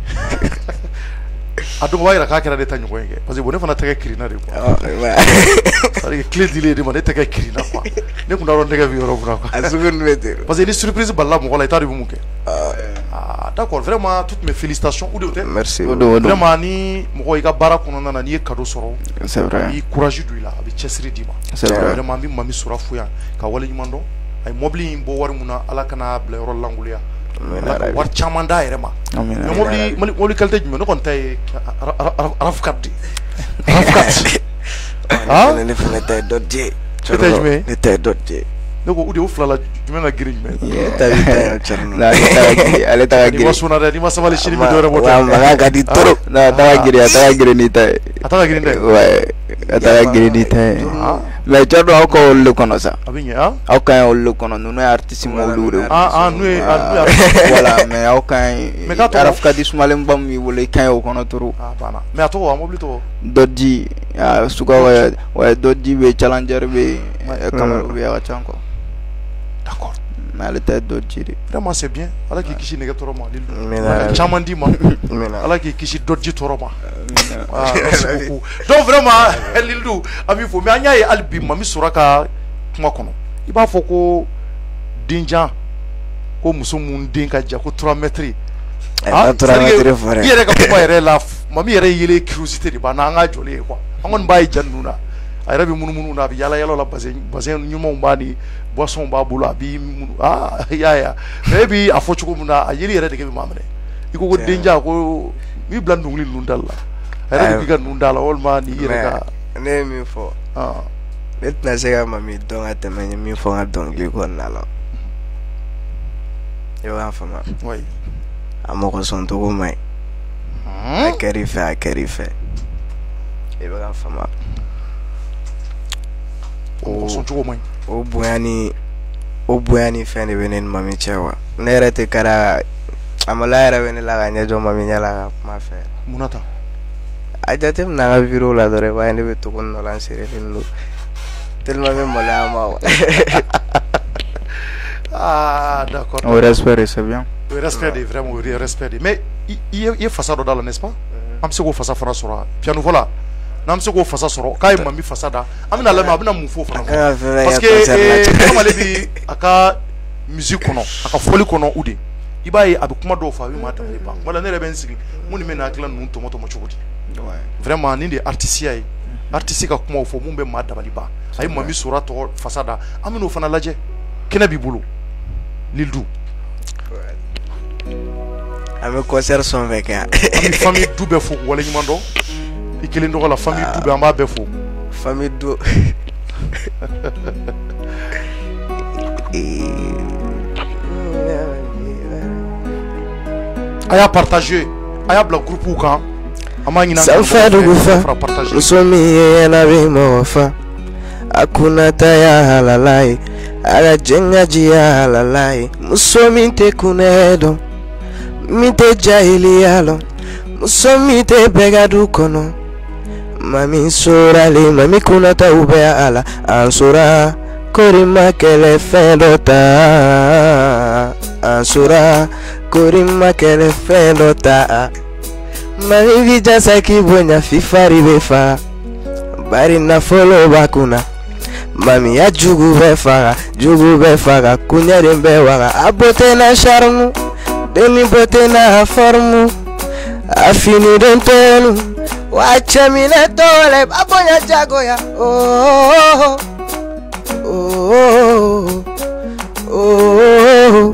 a dɔw b'a yira k'a kɛra ne ta ɲɔgɔn ye kɛ parce que bon ne fana tɛgɛ kirinna de quoi c'est à dire clé dilen de ma ne tɛgɛ kirinna quoi ne kun t'a dɔn tɛgɛ bɛ yɔrɔ min na quoi a sugu ninnu bɛ ten parce que ni surprise balila mɔgɔ la i t'a dɔn i bɛ mun kɛ ah d'accord vraiment toutes mes félicitations ou de tɛ merci vraiment ni mɔgɔ i ka baara kɔnɔna na n'i ye cadeau sɔrɔ c'est vrai a b'i courage don i la a bɛ cɛsiri d'i ma c'est vrai vraiment an bɛ Mami Sora fo yan ka waleɲuman dɔn a ye mobili in bɔ wari mun na Ala kana bila yɔrɔ langoloya Ala ka wari caman d'a yɛrɛ ma mais mobili mobili qualité jumɛn ne kɔni ta ye Rafkat de Rafkat ah ne fana ta ye Dodge e ta ye jumɛn ne ta ye Dodge ne ko u de u fila la jumɛn ka girin jumɛn ne ta ye ta ye Thierno ale ta ka girin ni ma sɔnna dɛ ni ma sabali sini bɛ dɔwɛrɛ bɔ wa makan ka di trop na ta ka girin a ta ka girin ni ta ye a ta ka girin dɛ ouais a ta ka girin ni ta ye mais Thierno aw ka olu de kɔnɔ sa a bɛ ɲɛ ah aw ka ɲi olu de kɔnɔ ninnu ye artiste mɔbiliw de ah ah n'u ye voilà mais aw ka ɲi Rafkat sumalenba min b'i bolo i ka ɲi o kɔnɔ trop ah banna mais a tɔgɔ a mobili tɔgɔ Dodge suga ouais Dodge bɛ Challenger bɛ Camaro bɛ a ka ca quoi d'accord mais ale ta ye Dodge de vraiment c'est bien Ala k'i kisi nɛgɛ tɔɔrɔ ma Lilou caman d'i ma Ala k'i kisi Dodge tɔɔrɔ ma ah merci beaucoup donc vraiment Lilou a b'i fo mais an y'a ye hali bi Mami Sora ka kuma kɔnɔ i b'a fɔ ko denjan ko muso mun den ka jan ko trois mètres ah trois mètres fɔra i yɛrɛ ka kuma yɛrɛ la Mami yɛrɛ yele curiosité de b'an na an ka jɔlen ye quoi an kɔni b'a ye ja ninnu na a yɛrɛ bɛ munumunu na a bɛ yala yala la bassin bassin ɲumanw b'a ni boisson b'a bolo a b'i munu ah y'a ye mais e b'i a fɔ cogo min na a yeli yɛrɛ de bɛ maa minɛ i ko ko denja ko n'i bila dɔnkili ninnu da la a yɛrɛ de b'i ka ninnu da la walima n'i yɛrɛ ka ne ye min fɔ ne tɛna se ka mami dɔn ka tɛmɛ n ye min fɔ n ka dɔnkili kɔnɔna la i b'a faamu a mɔgɔ sɔn togo ma ɲi a kɛra i fɛ a kɛra i fɛ i bɛ ka faamu mɔgɔ sɔn cogo ma ɲi o bonya ni o bonya ni fɛn de bɛ ne ni mami cɛ wa ne yɛrɛ tɛ kɛra amala yɛrɛ bɛ ne la ka ɲɛjɔ mami ɲɛ la ka kuma fɛ munna tan a jateminɛ an ka vidéo la dɔrɔn i b'a ye ne bɛ togo nɔ la n serennen don tellement bɛ maloya ma wa ah d'accord au respect c'est bien le respect de vraiment le respect de mais il y a fasa dɔ da la n'est-ce pas an bɛ se k'o fasa fana sɔrɔ piano vola n'an bɛ se k'o fasa sɔrɔ k'a ye mami fasa da an bɛna lamɛn a bɛna mun fɔ fana parce que kamale bi a ka musique kɔnɔ a ka fɔli kɔnɔ u de i b'a ye a bɛ kuma dɔw fɔ a bɛ maa dabali ban wala ne yɛrɛ bɛ n sigi mun ni bɛ na hakilina ninnu tɔmɔ tɔmɔ cogo di vraiment nin de ye artisiya ye artiste ka kumaw fɔ mun bɛ maa dabali ban a ye mami sɔrɔ a tɔgɔ fasa da an bɛn'o fana lajɛ kɛnɛ b'i bolo Lil Du an bɛ concert sɔn bɛɛ kɛ an bɛ famille du bɛɛ fo wale ɲuman dɔn i kelen tɔgɔ la famille du bɛɛ an b'a bɛɛ fo famille du a y'a partager a y'a bila groupe kan an b'a ɲini sanfɛ dugu fa muso min ye ɲɛna bɛ mɔgɔ fa a kunnata ya halala ye a ka jɛngaji ya halala ye muso min tɛ kunnɛ dɔn min tɛ jahiliya lɔn muso min tɛ bɛɛ ka du kɔnɔ mami sorale mami kunnata u bɛ a la an sora kori ma kɛlɛ fɛn dɔ ta an sora kori ma kɛlɛ fɛn dɔ ta mami bi jasa k'i bonya fifari bɛ faga bari nafolo b'a kunna mami ya jugu bɛ faga jugu bɛ faga kuɲɛden bɛ waga a bote na charme deni bote na forme a fini den tonu wa cɛminɛ tɔgɔla i b'a bonya jagoya oh oh oh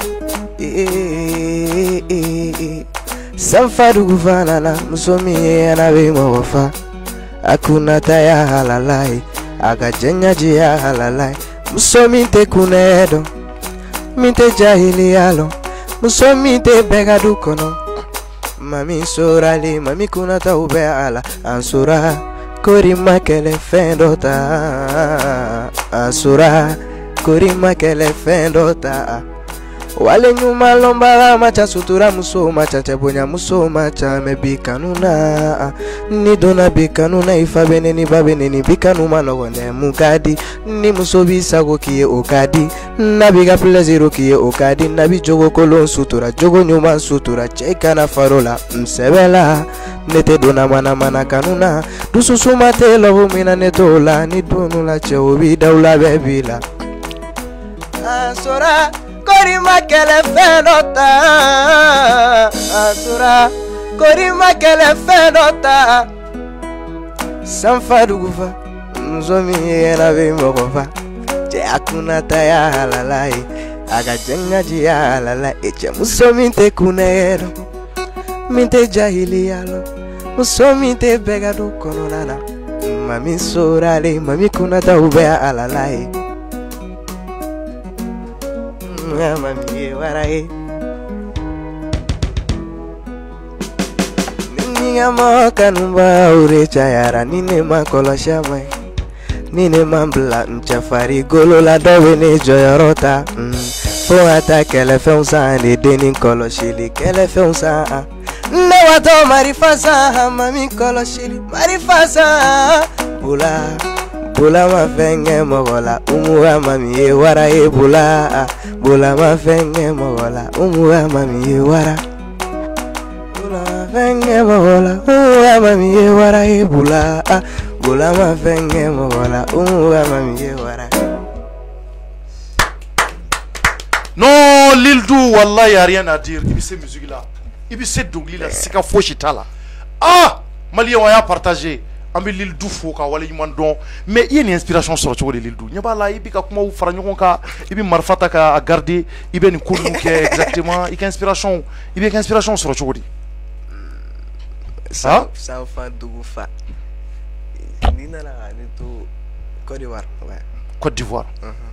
sanfa dugu fana la muso min ye ɲɛna bɛ mɔgɔ fa a kunnata ya halala ye a ka jɛngaji ya halala ye muso min tɛ kunnɛ dɔn min tɛ jahiliya lɔn muso min tɛ bɛɛ ka du kɔnɔ mami sorale mami kunnata u bɛ a la an sora kori ma kɛlɛ fɛn dɔ ta an sora kori ma kɛlɛ fɛn dɔ ta wale ɲuman lɔnbaga ma ca sutura muso ma ca cɛ bonya muso ma ca mɛ bi kanu na ni donna bi kanu na i fa bɛ ne ni ba bɛ ne ni bi kanu ma nɔgɔn dɛ mun ka di ni muso b'i sago k'i ye o ka di n'a b'i ka plaisir k'i ye o ka di n'a bi jogo kolon sutura jogo ɲuman sutura cɛ i kana far'o la n sɛbɛ la ne tɛ donna manamana kanu na dusu suma tɛ lɔbu min na ne t'o la ni donu la cɛ o b'i daw la bɛɛ b'i la an sora kori ma kɛlɛ fɛn dɔ ta an sora kori ma kɛlɛ fɛn dɔ ta sanfa dugu fa muso min ye ɲɛna bɛ mɔgɔ fa cɛ a kunnata ya halala ye a ka jɛngaji ya halala ye cɛ muso min tɛ kunnɛ dɔn min tɛ jahiliya lɔn muso min tɛ bɛɛ ka du kɔnɔna na mami sorale mami kunnata u bɛ halala ye mami ye wara ye ni ka mɔgɔ kanubaw de cayara ni ne ma kɔlɔsi a ma ye ni ne ma bila n cɛfari golo la dɔ bɛ ne jɔyɔrɔ ta fo ka taa kɛlɛfɛnw san de den ni kɔlɔsili kɛlɛfɛnw san ne watɔ marifa san mami kɔlɔsili marifa san bula bula ma fɛn kɛ mɔgɔ la umuwa mami ye wara ye bula bula ma fɛn kɛ mɔgɔ la umuwa mami ye wara bula ma fɛn kɛ mɔgɔ la umuwa mami ye wara ye bula bula ma fɛn kɛ mɔgɔ la umuwa mami ye wara. Non, Lil Du, wallah, y a rien à dire. Il sait musique là. Il sait dongli là. C'est qu'à faux chita là. Ah, Malien, on a partagé. An bɛ Lil Du fo ka wale ɲuman dɔn mais i ye nin inspiration sɔrɔ cogo di Lil Du ɲɛ b'a la i bɛ ka kumaw fara ɲɔgɔn kan i bɛ marifa ta k'a garder i bɛ nin ko ninnu kɛ exactement i ka inspiration i bɛ ka inspiration sɔrɔ cogo di. sanfa dugu fa ni nana ka ne to Côte d'Ivoire, ouais. Côte d'Ivoire.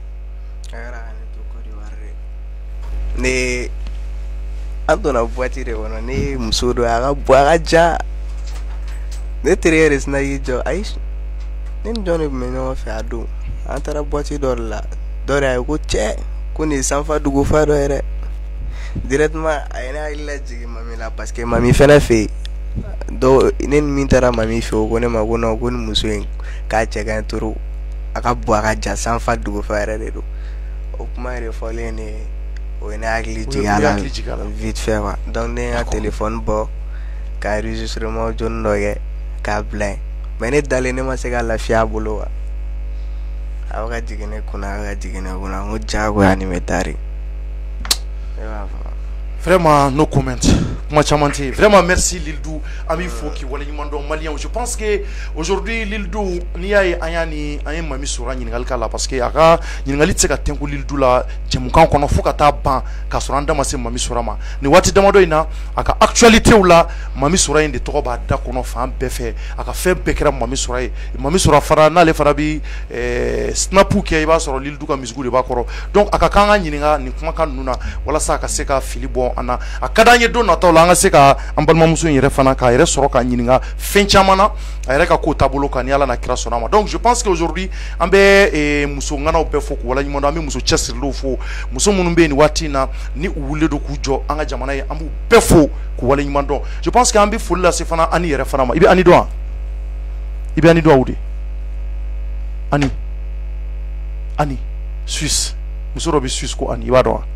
Ne an donna boîte de kɔnɔ ne muso dɔ a ka bɔ a ka ja ne terikɛ de sina y'i jɔ ayi ne ni jɔn de tun bɛ ɲɔgɔn fɛ a don an taara boîte dɔ de la dɔ de y'a ye ko cɛ ko nin ye sanfa dugu fa dɔ ye dɛ directement a ye ne hakili lajigin mami la parce que mami fɛnɛ fɛ yen dɔw ne ni min taara mami fɛ o ko ne ma ko non ko nin muso in k'a cɛ ka ɲi trop a ka bɔ a ka ja sanfa dugu fa yɛrɛ de don o kuma yɛrɛ fɔlen ne o ye ne hakili jigin a la vite fait quoi donc ne y'a téléphone bɔ ka enregistrement jɔni dɔ kɛ k'a bila yen mais ne dalen ne ma se ka lafiya a bolo wa a bɛ ka jigin ne kunna a bɛ ka jigin ne kunna n ko jagoya nin bɛ taa de ne b'a fɔ. Vraiment, no comment. Vraiment, merci Lildou. Ami Foki, Malien. Je pense que aujourd'hui, Lildou, ni a ayani, ayé mami sura ni ngalkala parce que aga ni ngalit se ka tenku Lildou la, jemukan kono foka ta ban ka suranda mase mami sura ma. Ni wati damado ina aka actualité ou la mami sura inde toko ba da kono fa befe aka fe bekera mami sura e mami sura fara na le fara bi eh snapu ke iba soro Lildou ka misgu de ba koro. Donc aka kanga ni nga ni kuma kan nuna wala sa ka se ka filibo ana akadanye do nataw la nga se ka ambalma muso yere fana ka yere soro ka nyininga fenchamana ayere ka ko tabolo kan yala na kira sonama. Donc je pense qu'aujourd'hui ambe e muso ngana obe fo ko wala nyimondo ambe muso chesirlo fo muso munumbe ni watina ni uwule do kujo anga jamana ye ambu befo ko wala nyimondo. Je pense que ambe fulla se fana ani yere fana ma ibe ani do ibe ani do awde ani ani Suisse muso robi Suisse ko ani iba do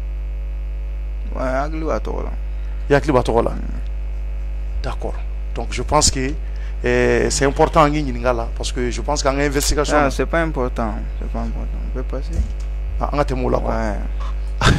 d'accord. Donc je pense que eh, c'est important là parce que je pense qu'en investigation. Ah, c'est pas important, c'est pas important. On peut passer. Ah, on a tes mots là. Ouais.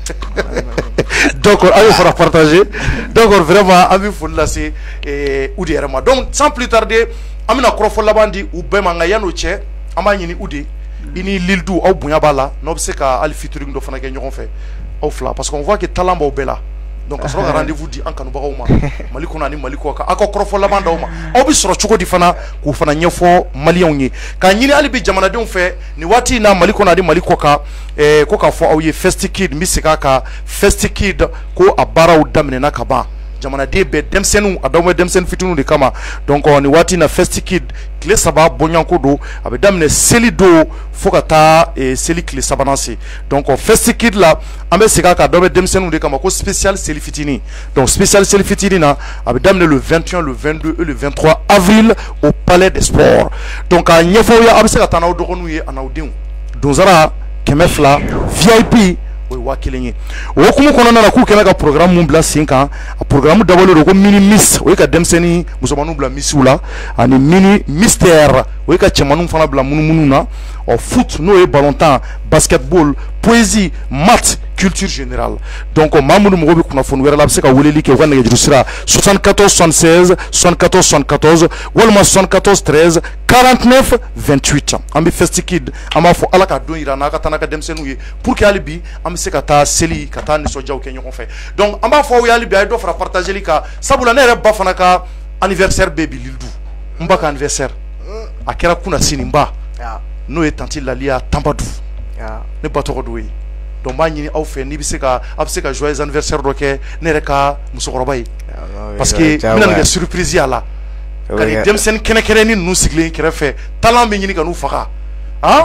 Donc on va partager. Donc vraiment, ami fulla c'est eh udi erama. Donc sans plus tarder, amina krofo labandi ou bemanga yano che amanyini udi ini Lildou au bunya bala n'obseka al featuring do fana ke ñogon fait. Parce qu'on voit que talent est bella. Donc, on a rendez-vous dit en Kanoubaouma, Malikona ni Malikoka, à Kokrofo Labandauma, Obis Rochoko di Fana, ou Fana Nyofo, Malioni. Quand il y a Alibi Jamanadon fait, Niwati na Malikona di Malikoka, et Koka for Aouye Festikid, Missikaka, Festikid, Ko Abara ou Damina Kaba. Jamana debe demsenu adamwe demsen fitunu de kama donc on wati na festikid kle saba bonyanko do abe damne seli do fokata et seli kle sabanasi donc on festikid la ambe seka ka dobe demsenu de kama ko spécial seli fitini donc spécial seli fitini na abe damne le vingt et un le vingt-deux et le vingt-trois avril au Palais des Sports donc a nyefo ya abe seka tanaw do konuye anawdin dozara kemefla V I P wa kilenye wo kuma kono na ku kema ka programme mun bla cinq ans a programme dabalo ko mini miss o ka demseni musomanu bla misula ani mini mystère o ka chemanu fana bla munumunu na o foot no e ballon temps basketball poésie maths culture générale donc mamoudou mo bi kuna fon wera la se ka woleli ke wana ngejiru sira soixante-quatorze soixante-seize soixante-quatorze soixante-quatorze walma soixante-quatorze treize quarante-neuf vingt-huit ambi festikid ama fo alaka don irana ka tanaka demsenu ye pour que alibi am se ka ta seli ka ta ni soja o kenyo fait donc amba fo ya alibi ay do fara partager lika sabula ne reba fana ka anniversaire baby Lildou mbaka anniversaire akera kuna sinimba no etanti la lia tambadou ne batoko doyi donc ba ñini aw fe ni bi se ka ab se ka joyeux anniversaire do ke ne reka musokoroba yi parce que mina ngi surprise ya la kali dem sen kene kene ni nu sigle kere fe talent be ñini ka nu faka hein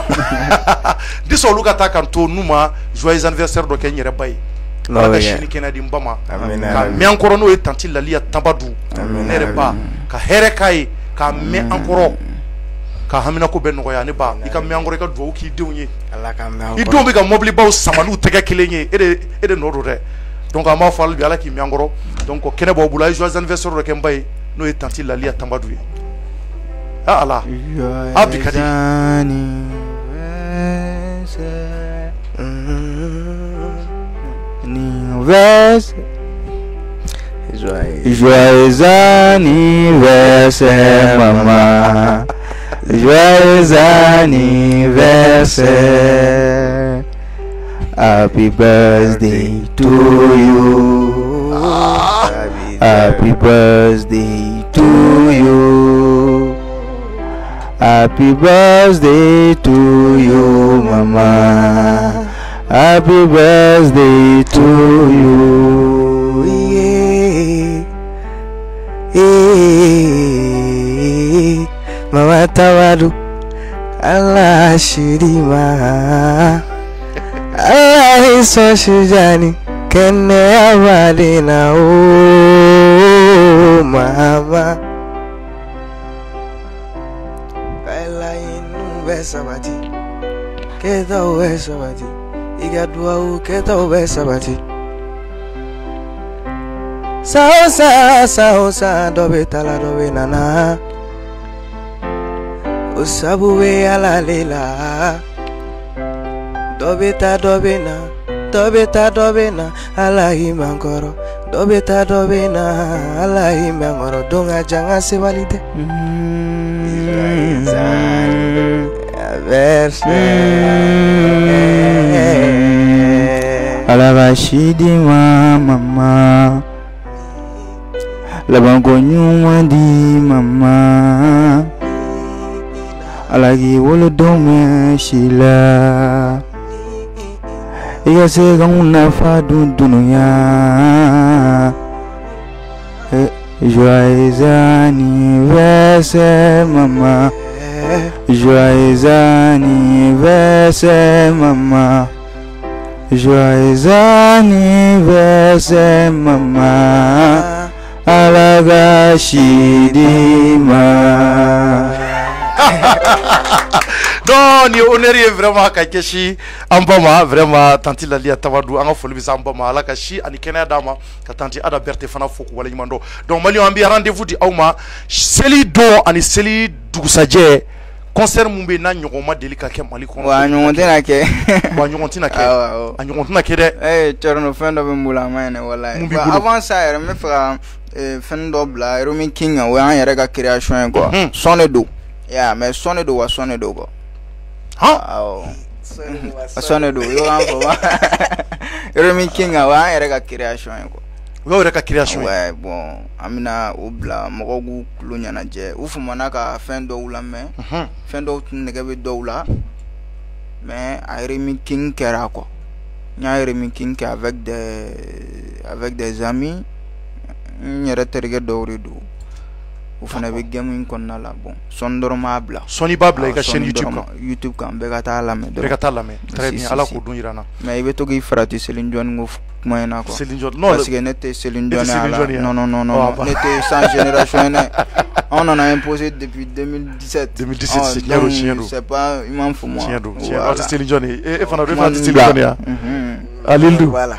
diso lu ka ta kan to numa joyeux anniversaire do ke ñere bay la ka shini kena di mbama ka mi encore no etanti la lia tambadou ne reba ka here kai ka me encore ka hamina ko ben ngoya ne ba ika mi angore ka do ki dewnye Allah ka me angoro ido be ka mobli baw samalu tege kelenye e de e de nodo de donc ama fal bi ala ki mi angoro donc kene bo bula joyeux anniversaire ke mbay no etanti la lia tambadu ah ala abi kadi joyeux anniversaire maman. Joyeux anniversaire, happy birthday to you, happy birthday to you, Happy birthday to you, mama. Happy birthday to you. Yeah. Yeah. Mama Tawadu Allah Shirima Allah Iso Shujani Kene Amadina Oh Mama Kaila inu besabati Keta besabati Igadua u keta besabati Sausa sausa dobe tala dobe nana Usabuwe ala lela Dobeta dobena Dobeta dobena ala imangoro Dobeta dobena ala imangoro Donga janga se valide Ala Rashidi mama Labango nyuma di mama Alagi wolo dome shila Iga se ganguna fadu dunuya Joyeux anniversaire mama Joyeux anniversaire mama Joyeux anniversaire mama Alaga Shidima. Non, ni honoré vraiment Kakeshi Ambama vraiment tanti la lia Tawadou anga foli bisa Ambama ala kashi ani kena dama ka tanti ada berte fana foku wala nyimando donc mali ambi rendez-vous di awma seli do ani seli dugusaje concert mumbe na nyogoma delika ke mali kon wa nyontina ke wa nyontina ke a nyontina ke de eh chorno fendo be mbula mane wala avant ça er me fra fendo bla Romi King wa an yere ga création ko sonne do yeah mais sonne do wa sonne do go ha oh sonne do yo an fo Romi King wa an yere ga création ko yo yere ga création ouais bon amina obla mogogu klunya na je ufu manaka fendo ulame fendo tunege do ula mais Romi King kera ko nya Romi King avec des avec des amis nyere terge dowri do ou fana be gaming kon na la bon son normable soni babla ka chaîne YouTube YouTube kan be gata la me be gata la me très bien ala ko dun irana mais be to gi frati Céline Dion ngof moyena ko Céline Dion non parce que n'était Céline Dion non non non non n'était sans génération on en a imposé depuis deux mille dix-sept deux mille dix-sept c'est nyaro chiendo c'est pas il m'en faut moi chiendo chiendo Céline Dion et fana re frati Céline Dion ya alildu voilà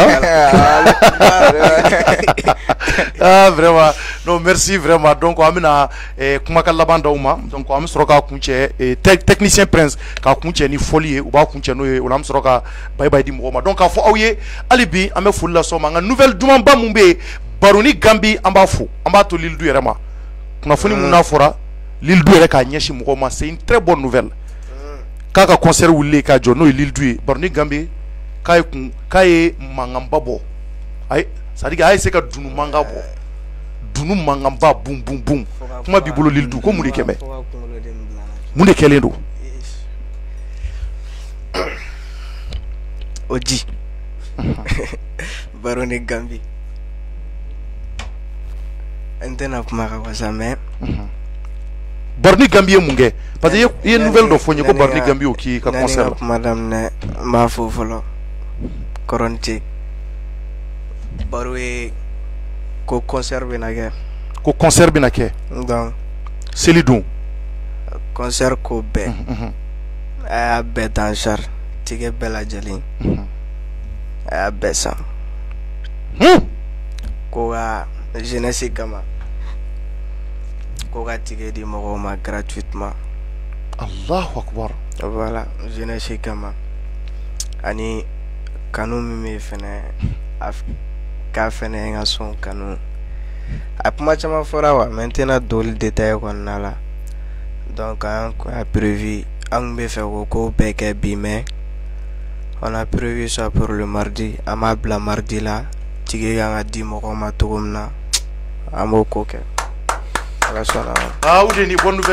ah vraiment non merci vraiment donc amina eh kuma kala banda uma donc am soroka kunche eh technicien prince ka kunche ni folie ou ba kunche no e ulam soroka bye bye di mo ma donc afo awye alibi ame fulla so ma nga nouvelle duma ba mumbe baroni gambi amba fo amba to lil du yerema kuna foni muna fora lil du yere ka nyeshi mo ma c'est une très bonne nouvelle kaka concert wulle ka jono lil du baroni gambi kay kun kay mangamba bo ay c'est-à-dire ay se ka dunu manga bo dunu mangamba boum boum boum kuma bi bolo lil du ko mudi kebe mudi kelendo oji baroni gambi antena kuma ka wasame barni gambi munge parce que y nouvelle do fonye ko barni gambi o ki ka concert madame ne ma fofolo koronti barwe ko concert bi na ke ko concert bi na ke donc selidou concert ko be a be dansar tige bela jali a be sa ko ga jeunesse kama ko ga tige di mo ma gratuitement Allahu akbar voilà jeunesse kama ani kanu mi fene af ka fene nga son kanu apma chama fora wa maintenant dol détail kon nala donc on a prévu ang be fe ko beke bime on a prévu ça pour le mardi amabla mardi là tige nga di mo ko matugumna amoko ke ala sona ah ou ni bonne nouvelle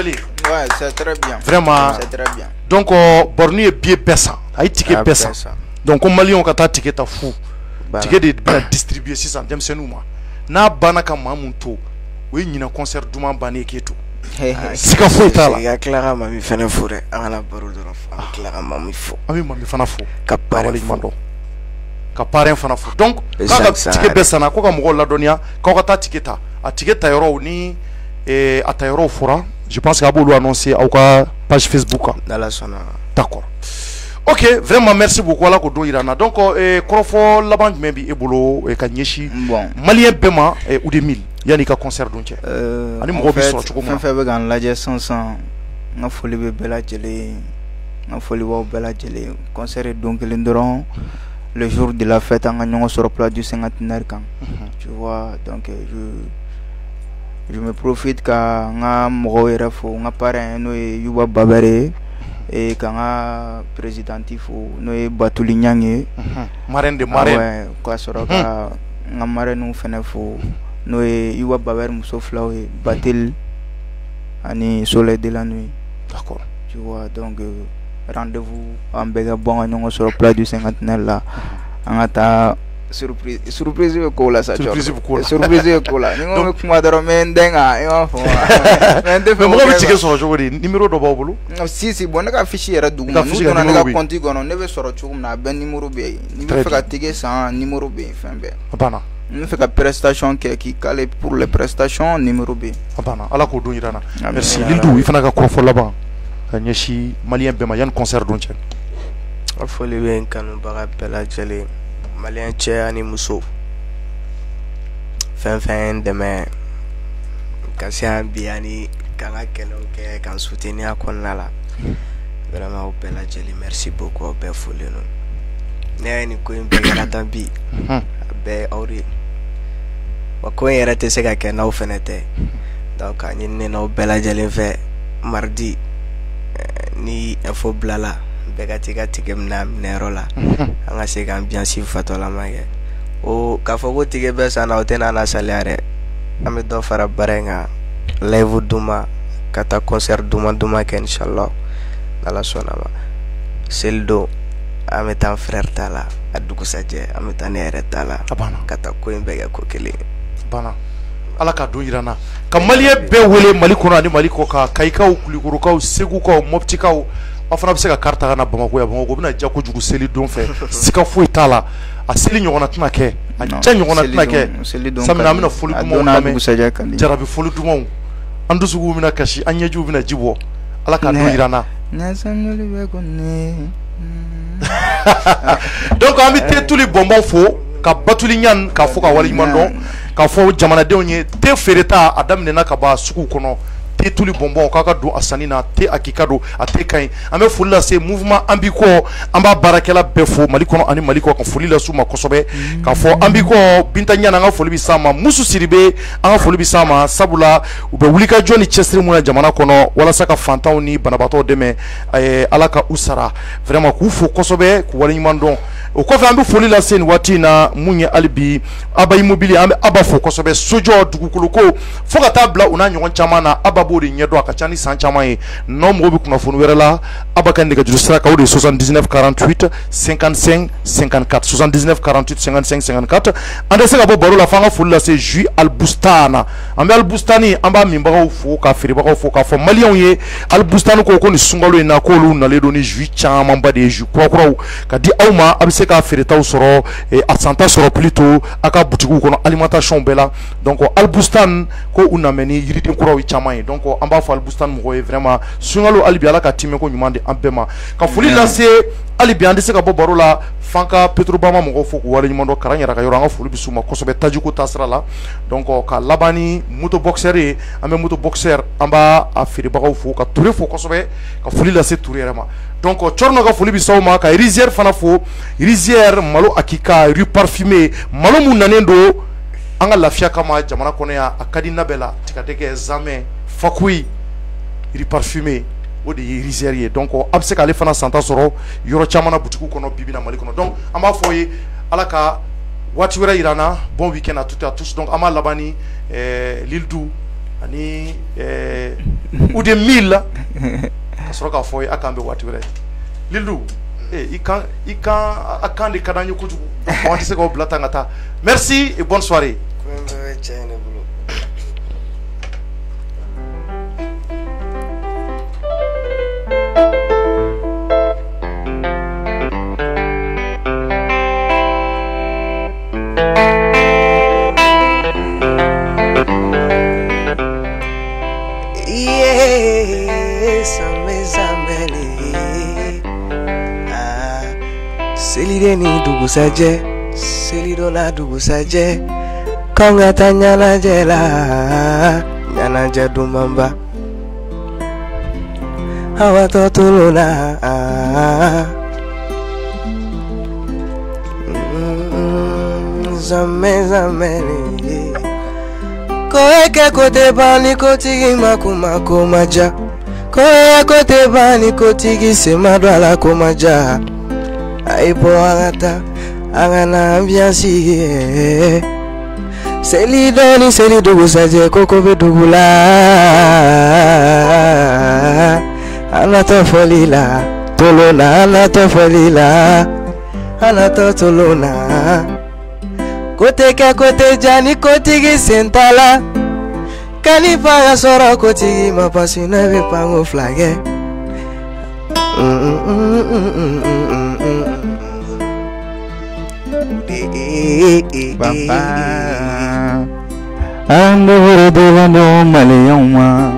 Ouais, c'est très bien. Vraiment. C'est très bien. Donc, euh, Bornu est bien pesa. Aïe ticket pesa. Donc, comme Mali on kata ticket à fou. Ticket de distribuer six cents. J'aime c'est nous moi. Na banaka mamunto. Oui, il y a un concert d'ouman bané qui est tout. C'est qu'à fou là. Il y a Clara mami fene fourré. On a barou de l'enfant. Clara mami fou. Ah oui, mami fana fou. Kapare fou. Kapare fana fou. Donc, quand ticket pesa na quoi comme rôle la donia, quand kata ticket a, a ticket tailleur ni et à tailleur fora. Je pense qu'à vous annoncer à la page Facebook. D'accord. Ok, vraiment merci beaucoup. Voilà, donc, Krofo, la banque Membi et Bolo et Kanyeshi. Bon. Malien Bema et Oudemil. Yannick a concert donc. Euh, en fait, on fait un lagé sans sang. On a folie bella gelée. On a folie wow bella gelée. Concert donc l'indorant. Le jour de la fête, on a sur le plat du cinquantenaire. Tu vois, donc je. Je me profite quand nga mroira fo nga parrain no yuba babare et quand nga présidentif no batuli nyange marraine de marraine ouais quoi sera ka nga marraine no fene fo no yuba babare muso flawe batel ani soleil de la nuit. D'accord. Tu vois donc euh, rendez-vous en bega bon on sur le plat du cinquantenaire là nga ta surprise surprise ko la sa surprise ko la surprise ko la ni ngom kuma daro men denga e ma fo men de fo mo bi tike so jogori numéro do bobulu si si bon ka fichier ra du no no na ka konti gono ne be soro chugum na ben numéro be ni be fa tike sa numéro be fembe bana ni fe ka prestation ke ki kale pour les prestations numéro be bana ala ko do irana merci lindu ifana ka ko fo laba kanyeshi malien be ma yan concert don chen fo le ben kanu baga pela jele Malien cɛ ani muso fɛn fɛn dɛmɛ ka se an bi ani k'an ka kɛlɛw kɛ k'an soutenir a kɔnɔna la vraiment o bɛɛ lajɛlen merci beaucoup aw bɛɛ folen don ne yɛrɛ ni ko in bɛɛ kɛra tan bi a bɛɛ aw de wa ko in yɛrɛ tɛ se ka kɛ n'aw fɛnɛ tɛ donc a ɲininen n'aw bɛɛ lajɛlen fɛ mardi ni info bilala bɛɛ ka t'i ka tigɛ minɛ minɛyɔrɔ la an ka se ka ambiance fatɔlama kɛ o k'a fɔ ko tigɛ bɛɛ san na o tɛ n'a na saliya dɛ an bɛ dɔ fara baara in kan live duma ka taa concert duma duma kɛ inshallah n'ala sɔnna ma seli don an bɛ taa an frère ta la a dugusajɛ an bɛ taa ne yɛrɛ ta la ka taa ko in bɛɛ kɛ ko kelen bana ala ka don yirana ka maliyɛn bɛɛ wele Mali kɔnɔ ani Mali kɔ kan Kayikaw Kulikurukaw Segukaw Moptikaw aw fana bɛ se ka carte ka na Bamako ya Bamako bɛna ja kojugu seli don fɛ siga foyi t'a la a seli ɲɔgɔnna tɛna kɛ a ja ɲɔgɔnna tɛna kɛ samina an bɛna foli dumanw lamɛn jarabi foli dumanw an dusukuw bɛna kasi an ɲɛjiw bɛna ji bɔ ala ka don yirana donc an bɛ te tuli bɔnbɔn fo ka batuli ɲan k'a fɔ ka waleɲuman dɔn k'a fɔ jamanadenw ye te feereta a daminɛna ka ban suguw kɔnɔ te tuli bonbon k'a ka don a sanni na te akika don a te ka ɲi an bɛ foli lase mouvement an bi kɔ an b'a baarakɛla bɛɛ fo Mali kɔnɔ ani Mali kɔ ka foli las'u ma kosɛbɛ k'a fɔ an bi kɔ Binta Ɲana an ka foli bi s'a ma Musu Siribe an ka foli bi s'a ma sabula u bɛ wulikajɔ ni cɛsiri mun na jamana kɔnɔ walasa ka fantanw ni banabaatɔw dɛmɛ ɛɛ Ala ka u sara vraiment k'u fo kosɛbɛ k'u waleɲuman dɔn o kɔfɛ an bɛ foli lase nin waati in na mun ye hali bi Aba Immobilier an bɛ Aba fo kosɛbɛ sojɔ dugukolo ko fo ka taa bila u n'a ɲɔgɔn caman na Aba b'o de ɲɛdɔn a ka ca ni san caman ye n'aw mago bɛ kunnafoni wɛrɛ la Aba ka nɛgɛjuru sira kan o de ye soixante-dix-neuf quarante-huit cinquante-cinq cinquante-quatre soixante-dix-neuf quarante-huit cinquante-cinq cinquante-quatre an tɛ se ka bɔ baro la fo an ka foli lase Jus Albustana an bɛ Albustani an b'a minbagaw fo k'a feerebagaw fo k'a fɔ maliyɛnw ye Albustani ko ko nin sunkalo in na k'olu nalen don ni jus camanba de ye jus kurakuraw ka di aw ma a bɛ se ka feeretaw sɔrɔ a santa sɔrɔ plutôt a ka butigiw kɔnɔ alimentation bɛɛ la donc Albustan ko u namɛ ni yiriden kuraw ye caman ye donc an b'a fɔ Albustan mɔgɔw ye vraiment sunkalo hali bi Ala ka timɛko ɲuman di an bɛɛ ma ka foli lase hali bi an tɛ se ka bɔ baro la f'an ka Petrobama mɔgɔw fo k'u waleɲuman dɔn Karan yɛrɛ ka yɔrɔ an ka foli bi s'u ma kosɛbɛ Tajiko taasira la donc ka laban ni moto boxeur ye an bɛ moto boxeur an b'a a feerebagaw fo ka Ture fo kosɛbɛ ka foli lase Ture yɛrɛ ma donc Cɔrɔnɔ ka foli bi s'aw ma ka Rizière fana fo Rizière malo akika rue parfumée malo mun nanen don an ka lafiya kama jamana kɔnɔ yan a ka di na bɛɛ la tigadɛgɛ zamɛ fakoyi rue parfumée o de ye Rizière ye donc a bɛ se k'ale fana santa sɔrɔ yɔrɔ caman na butigiw kɔnɔ bibi na Mali kɔnɔ donc an b'a fɔ ye Ala ka waati wɛrɛ yira an na bon week-end à toutes et à tous donc an b'a laban ni Lil Du ani eh ou de mille ka sɔrɔ k'a fɔ a kan bɛ waati wɛrɛ Lilou eh i kan i kan a kan de ka d'an ye kojugu on tɛ se k'o bila tan ka taa merci et bonne soirée. Selide ni dugu saja, selido na dugu saja. Kau ngata nyana jela, nyana jadu mamba. Hawa totuluna, zame zame ni. Koe ke kote bani kotigi makuma komaja. Koe kote bani kotigi semadwala komaja. Aipo angata angana ambiansi Selido ni selido gusaje koko bedugula Anato folila tolona anato folila Anato tolona Kote ka kote jani kotigi sentala Kani paga sora kotigi mapasi na be pango flage Papa ando redevando maleoma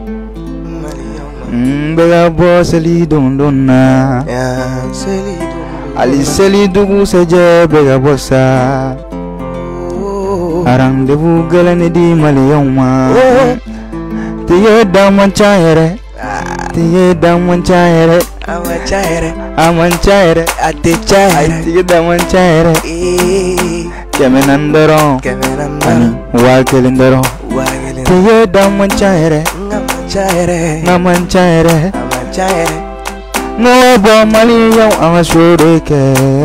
Mbega bo seli dondona Ali seli dugu seje bega bossa Arang devu galane di maleoma Tiye daman chayere Tiye daman chayere Aman chayere Aman chayere Ate chayere Tiye daman chayere Kemenandoro Kemenandoro Wakelindoro Wakelindoro Tiye daman chayere Ngaman chayere Ngaman chayere Aman chayere No bo mali yaw ang sureke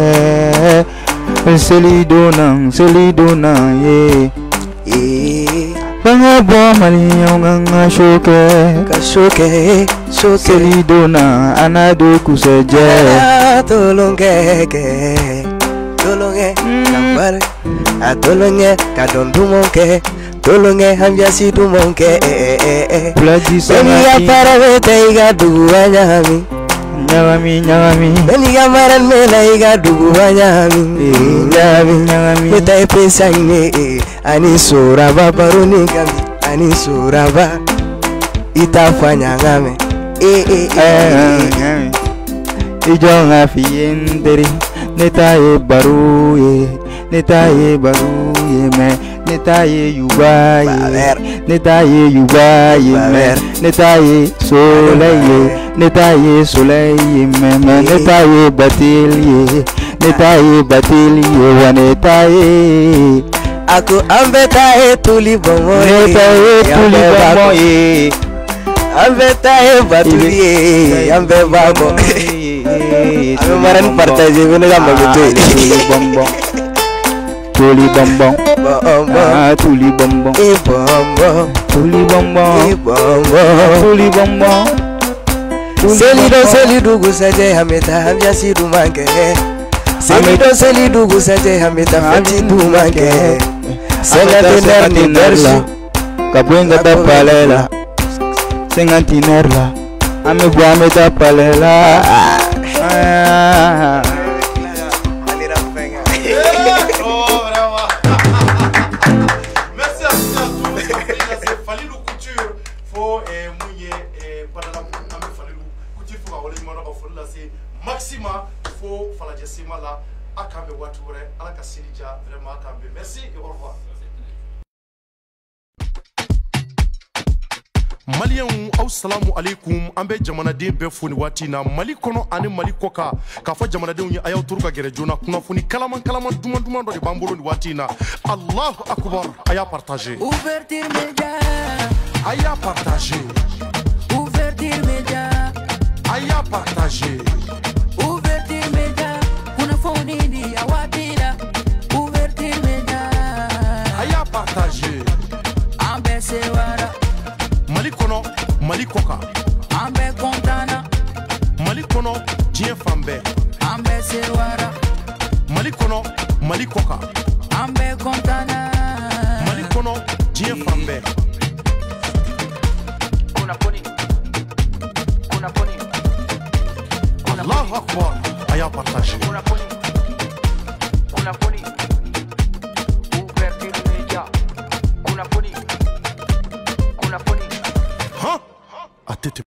Selido nang selido nang ye Banga bo mali yaw ang suke Kasuke Suke Selido na anado kuseje Tolonge Tolonge Kambare Atolonge kadondumonke Tolonge hamjasi dumonke Plaji Beni ya paravete iga dugu wanyami Nyawami nyawami Beni ya maran mela iga dugu wanyami Nyawami nyawami Meta epesa ine Ani suraba baruni kami Ani suraba Itafanya ngame Eh eh eh Ijo ngafienderi Netaye baru ye Netaye baru ye me Netaye yubaye Netaye yubaye me Netaye soleil Netaye soleil me Netaye batil ye Netaye batil ye Wa netaye Aku ambetaye tuli bongo Netaye tuli bongo ye Ambetaye batuli ye Ambe babo Aku maran partaje Bino gamba betul Tuli bonbon Tuli bonbon Ah tuli bonbon Eh bonbon Tuli bonbon Eh bonbon Tuli bonbon Selido selido gusaje hameta hamjasi dumanke Selido selido gusaje hameta hamjasi dumanke Senga tener ni nerla Kabwenga da palela Senga tinerla Ame buame da palela Ah Maxima fo falaje sima la akambe watu wore ala ka silija vraiment akambe merci et au revoir. Malien aw salamu alaikum ambe jamanaden be foni watina Mali kono ani Mali koka ka fo jamanaden yi ayaw turu ka gere jona kuna foni kalaman kalaman duman duman do de bambolo ni watina Allahu akbar aya partager ouverture média aya partager ouverture média aya partager ouverture média kuna foni ni awatina ouverture média aya partager ambe se wara bɛɛ an bɛ Sewara Mali kɔnɔ Mali kɔ kan an bɛ kontaan na Mali kɔnɔ diɲɛ fan bɛɛ kunnafoni kunnafoni Allahu Akbar a y'a partage kunnafoni kunnafoni